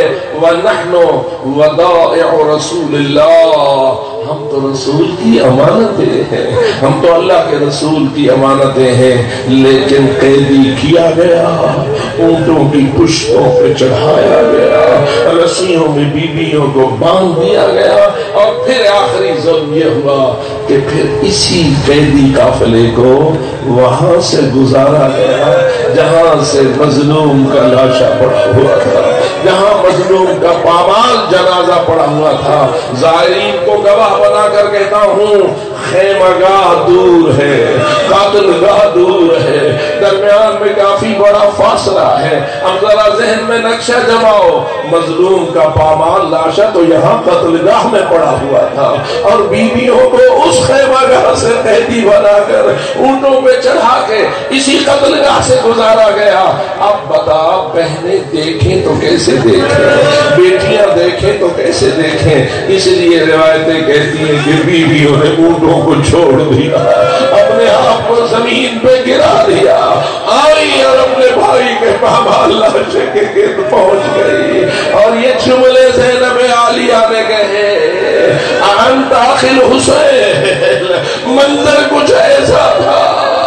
وَنَحْنُ وَدَائِعُ رَسُولِ اللَّهِ، ہم تو رسول کی امانتیں ہیں، ہم تو اللہ کے رسول کی امانتیں ہیں، لیکن قیدی کیا گیا، اونٹوں کی پشتوں پہ چڑھایا گیا، رسیوں میں بیویوں کو باندھ دیا گیا، اور پھر آخری ظلم یہ ہوا کہ پھر اسی قیدی قافلے کو وہاں سے گزارا گیا جہاں سے مظلوم کا لاشا پڑا ہوا تھا، جہاں مظلوم کا پامال جنازہ پڑا ہوا تھا۔ زائرین کو گواہ بنا کر کہتا ہوں، خیمہ گاہ دور ہے، قاتل گاہ دور ہے، درمیان میں کافی بڑا فاصلہ ہے۔ اب ذرا ذہن میں نقشہ جماؤ، مظلوم کا پامال لاشا تو یہاں قتل گاہ میں پڑا ہوا تھا، اور بیویوں کو اس خیمہ گاہ سے قیدی بنا کر اونٹوں پہ چڑھا کے اسی قتل گاہ سے گزارا گیا۔ اب بتا، بہنیں دیکھیں تو کیسے دیکھیں، بیٹیاں دیکھیں تو کیسے دیکھیں؟ اس لیے روایتیں کہتی ہیں کہ بیویوں نے اونٹوں کو چھوڑ دیا، اپنے آپ کو زمین پہ گرا دیا، آئی اور اپنے بھائی کے پامال لاشے کے گرد پہنچ گئی، اور یہ جملے زینب عالیہ نے کہے، انت اخل حسین۔ منظر کچھ ایسا تھا،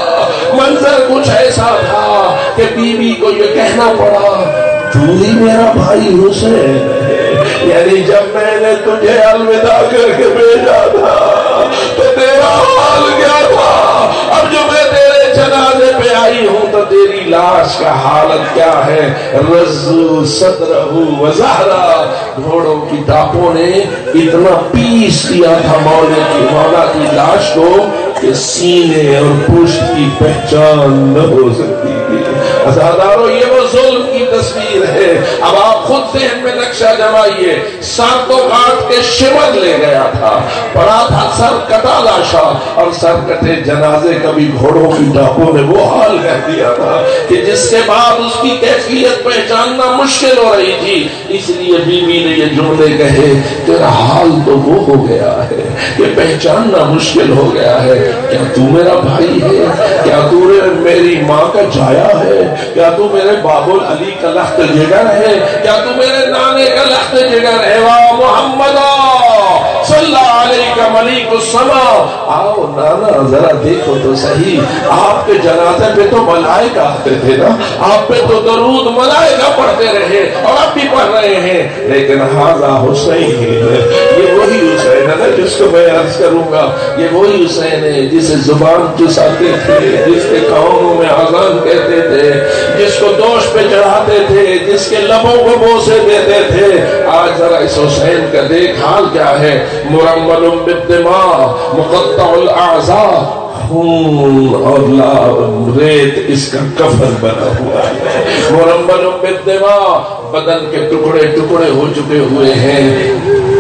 منظر کچھ ایسا تھا کہ بیوی کو یہ کہنا پڑا، تو ہی میرا بھائی حسین ہے، یعنی جب میں نے تجھے الوداع کر کے بھیجا تھا تو تیرا حال کیا تھا، اب جو میں تیرے جنازے پہ آئی ہوں تو تیری لاش کا حالت کیا ہے؟ رزو صدرہ وزہرہ، گھوڑوں کی ٹاپوں نے اتنا پیس دیا تھا مولا کی مولا کی لاش کو کہ سینے اور پشت کی پہچان نہ ہو سکتی تھی۔ عزاداروں، یہ وہ ظلم کی تصویر ہے۔ اب آپ خود ذہن میں نقشہ جمائیے، سر تو کاٹ کے شمر لے گیا تھا، پڑا تھا سر کٹا لاشا، اور سر کٹے جنازے کبھی گھوڑوں کی ٹاپوں نے وہ حال کر دیا تھا کہ جس کے بعد اس کی کیفیت پہچاننا مشکل ہو رہی تھی۔ اس لیے بیوی نے یہ جملے کہے، تیرا حال تو وہ ہو گیا ہے کہ پہچاننا مشکل ہو گیا ہے، کیا تو میرا بھائی ہے؟ کیا تو میری ماں کا جایا ہے؟ کیا تو میرے باب علی کا لخت جگر ہے؟ کیا تو میرے نانے کا لخت جگر ہے؟ واہ محمد صلی اللہ علیہ کا ملیک السما، آؤ نانا ذرا دیکھو تو صحیح، آپ کے جنازے پہ تو ملائکہ آتے تھے نا، آپ پہ تو درود ملائکہ پڑھتے رہے اور اب بھی پڑھ رہے ہیں، لیکن ہاذا حسین ہے، یہ وہی حسین ہے نا جس کو میں عرض کروں گا، یہ وہی حسین ہے جسے زبان چساتے تھے، جس کے کانوں میں اذان کہتے تھے، جس کو دوش پہ چڑھاتے تھے، جس کے لبوں کو بوسے دیتے تھے۔ آج ذرا اس حسین کا دیکھ حال کیا ہے، مرمل بالدماء مقطع الاعضاء، خون اور ریت اس کا کفن بنا ہوا ہے، مرمل بالدماء، بدن کے ٹکڑے ٹکڑے ہو چکے ہوئے ہیں،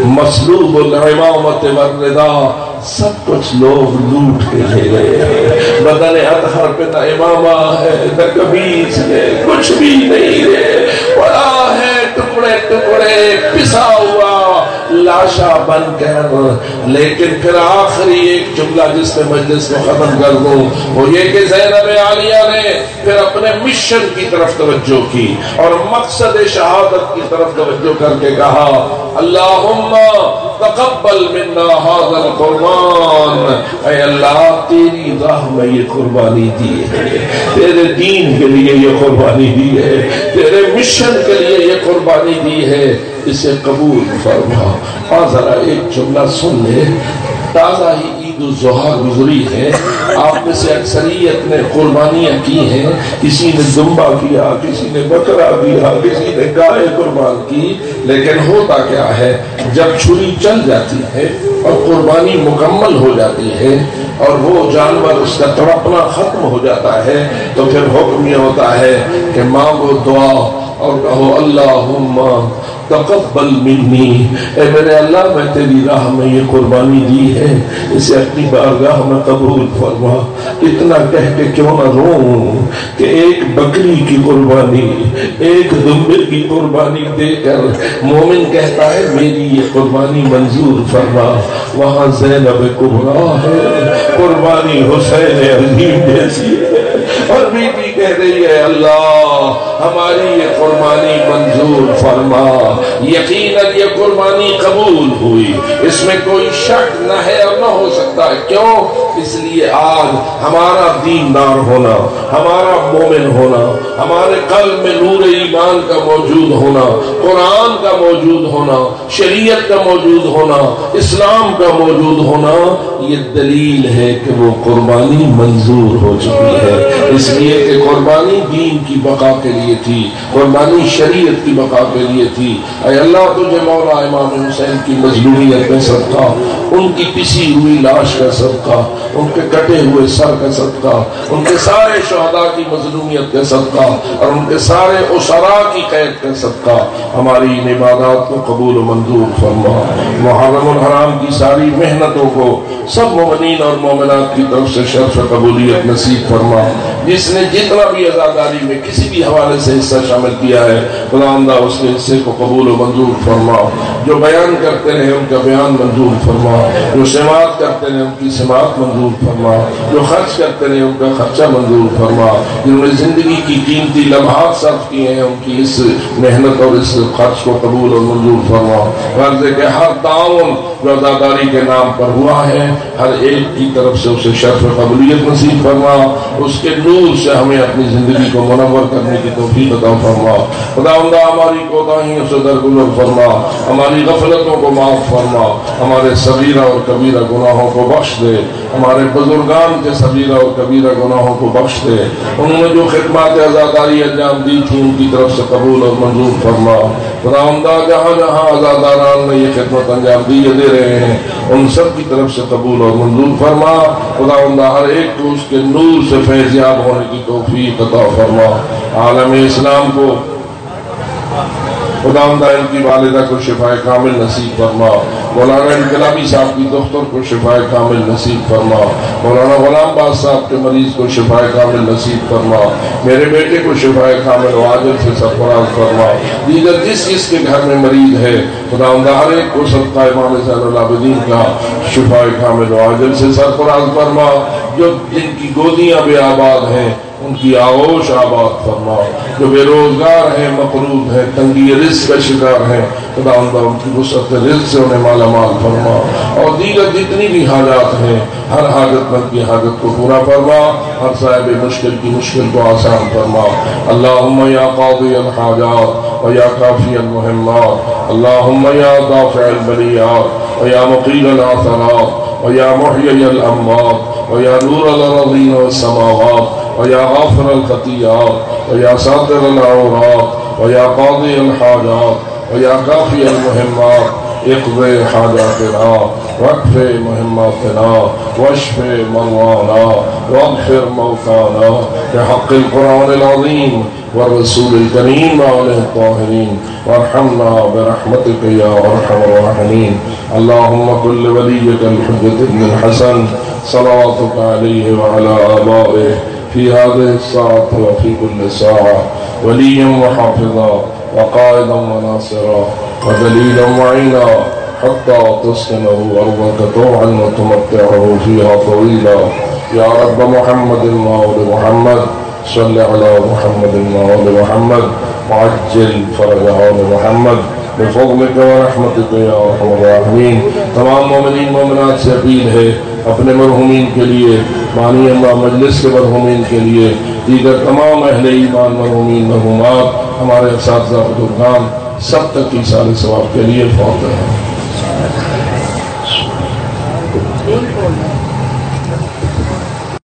مسلوب العمامت والردا، سب کچھ لوگ لوٹ کے لے گئے ہیں، بدن اطہر پہ نہ امامہ ہے نہ قمیص ہے، کچھ بھی نہیں ہے، پڑا ہے ٹکڑے ٹکڑے پسا ہوا لاشا بن کر۔ لیکن پھر آخری ایک جملہ جس میں مجلس کو ختم کر دوں وہ یہ کہ زینب عالیہ نے پھر اپنے مشن کی طرف توجہ کی اور مقصد شہادت کی طرف توجہ کر کے کہا اللہم تقبل منا ھذا القربان، اے اللہ تیری راہ میں یہ قربانی دی ہے، تیرے دین کے لیے یہ قربانی دی ہے، تیرے مشن کے لیے یہ قربانی دی ہے، اسے قبول فرما۔ اور ذرا ایک جملہ سن لے، تازہ ہی عید الضحیٰ گزری ہے، آپ میں سے اکثریت نے قربانیاں کی ہیں، کسی نے دمبا کیا، کسی نے بکرا کیا، کسی نے گائے قربان کی، لیکن ہوتا کیا ہے جب چھری چل جاتی ہے اور قربانی مکمل ہو جاتی ہے اور وہ جانور اس کا تڑپنا ختم ہو جاتا ہے تو پھر حکم یہ ہوتا ہے کہ مانگو دعا اور کہو اللہم تقبل منی، اے میرے اللہ میں تیری راہ میں یہ قربانی دی ہے، اسے اپنی بارگاہ میں قبول فرما۔ اتنا کہہ کے کیوں نہ روں کہ ایک بکری کی قربانی، ایک دمبے کی قربانی دے کر مومن کہتا ہے میری یہ قربانی منظور فرما، وہاں زینب کبریٰ ہے، قربانی حسین عظیم جیسی ہے، اور بی بی کہہ رہی ہے اللہ ہماری یہ قربانی منظور فرما۔ یقیناً یہ قربانی قبول ہوئی، اس میں کوئی شک نہ ہے اور نہ ہو سکتا ہے۔ کیوں؟ اس لیے آج ہمارا دیندار ہونا، ہمارا مومن ہونا، ہمارے قلب میں نور ایمان کا موجود ہونا، قرآن کا موجود ہونا، شریعت کا موجود ہونا، اسلام کا موجود ہونا، یہ دلیل ہے کہ وہ قربانی منظور ہو چکی ہے، اس لیے کہ قربانی دین کی بقا کے لیے تھی، قربانی شریعت کی بقا کے لیے تھی۔ اے اللہ تجھے مولا امام حسین کی مظلومیت میں صدقہ، ان کی پسی ہوئی لاش کا صدقہ، ان کے کٹے ہوئے سر کا صدقہ، ان کے سارے شہداء کی مظلومیت کا صدقہ اور ان کے سارے اسراء کی قید کا صدقہ ہماری ان عبادات کو قبول و منظور فرما۔ محرم الحرام کی ساری محنتوں کو سب مومنین اور مومنات کی طرف سے شرف قبولیت نصیب فرما۔ جس نے جتنا بھی عزاداری میں کسی بھی حوالے سے حصہ شامل کیا ہے خداوندہ اس کے حصے کو قبول و منظور فرما، جو بیان کرتے رہے ان کا بیان منظور فرما، جو سماعت کرتے رہے ان کی سماعت منظور فرما، جو خرچ کرتے رہے ان کا خرچہ منظور فرما، جنہوں نے زندگی کی قیمتی لمحات صرف کیے ہیں ان کی اس محنت اور اس خرچ کو قبول اور منظور فرما۔ غرض ہے کہ ہر تعاون جو عزاداری کے نام پر ہوا ہے ہر ایک کی طرف سے اسے شرف قبولیت نصیب فرما، اس کے نور سے ہمیں اپنی زندگی کو منور کرنے کی توفیق عطا فرما۔ خداوندہ ہماری کوتاہیوں سے درگزر فرما، ہماری غفلتوں کو معاف فرما، ہمارے صغیرہ اور کبیرہ گناہوں کو بخش دے، ہمارے بزرگان کے صغیرہ اور کبیرہ گناہوں کو بخش دے، انہوں نے جو خدمات عزاداری انجام دی تھی ان کی طرف سے قبول اور منظور فرما۔ خداوندہ جہاں جہاں عزاداران نے یہ خدمت انجام دی دے رہے ہیں ان سب کی طرف سے قبول اور منظور فرما۔ خداوندہ ہر ایک کو اس کے نور سے فیض یاب ہونے کی توفیق عطا فرما۔ عالم اسلام کو خداوندہ ان کی والدہ کو شفائے کامل نصیب فرما، مولانا انقلابی صاحب کی دختر کو شفائے کامل نصیب فرما، مولانا غلام باز صاحب کے مریض کو شفائے کامل نصیب فرما، میرے بیٹے کو شفائے کامل و عاجل سے سرفراز فرما، دیگر جس جس کے گھر میں مریض ہے خداوندہ ہر ایک کو صدقہ امام زین العابدین کا شفائے کامل و عاجل سے سرفراز فرما، جو جن کی گودیاں بے آباد ہیں ان کی آغوش آباد فرما، جو بے روزگار ہیں مقروض ہیں تنگی رزق کا شکار ہیں خداوندہ ان کی وسعت رزق سے انہیں مالا مال فرما، اور دیگر جتنی بھی حاجات ہیں ہر حاجت مند کی حاجت کو پورا فرما، ہر صاحب مشکل کی مشکل کو آسان فرما۔ اللہم یا قاضی الحاجات و یا کافی المہمات، اللہم یا دافع البلیات و یا مقیل العثرات و یا محیی الاموات و یا نور الارضین والسماوات و یا غافر الخطیات و یا ساتر العورات و یا قاضی الحاجات و یا کافی المہمات، اقضِ حاجاتنا واکف مہماتنا واشف مرضانا واغفر موتانا بحق القرآن العظیم والرسول الكریم علیہ الطاہرین وارحمنا برحمتک یا ارحم الراحمین۔ اللہم کل ولیک الحجۃ ابن الحسن صلواتك عليه وعلى آبائه في هذه الساعة وفي كل ساعة وليا وحافظا وقائدا وناصرا ودليلا معينا حتى تسكنه أرضك طوعا وتمتعه فيها طويلا. يا رب محمد وآل محمد صل على محمد وآل محمد وعجل فرج آل محمد بفضلك ورحمتك یا ارحم الراحمین. تمام مومنین مومنات سے اپیل ہے اپنے مرحومین کے لیے، بانی اللہ مجلس کے مرحومین کے لیے، دیگر تمام اہل ایمان مرحومین مرحومات، ہمارے اساتذہ بزرگان سب تک کی سال ثواب کے لیے فاتحہ.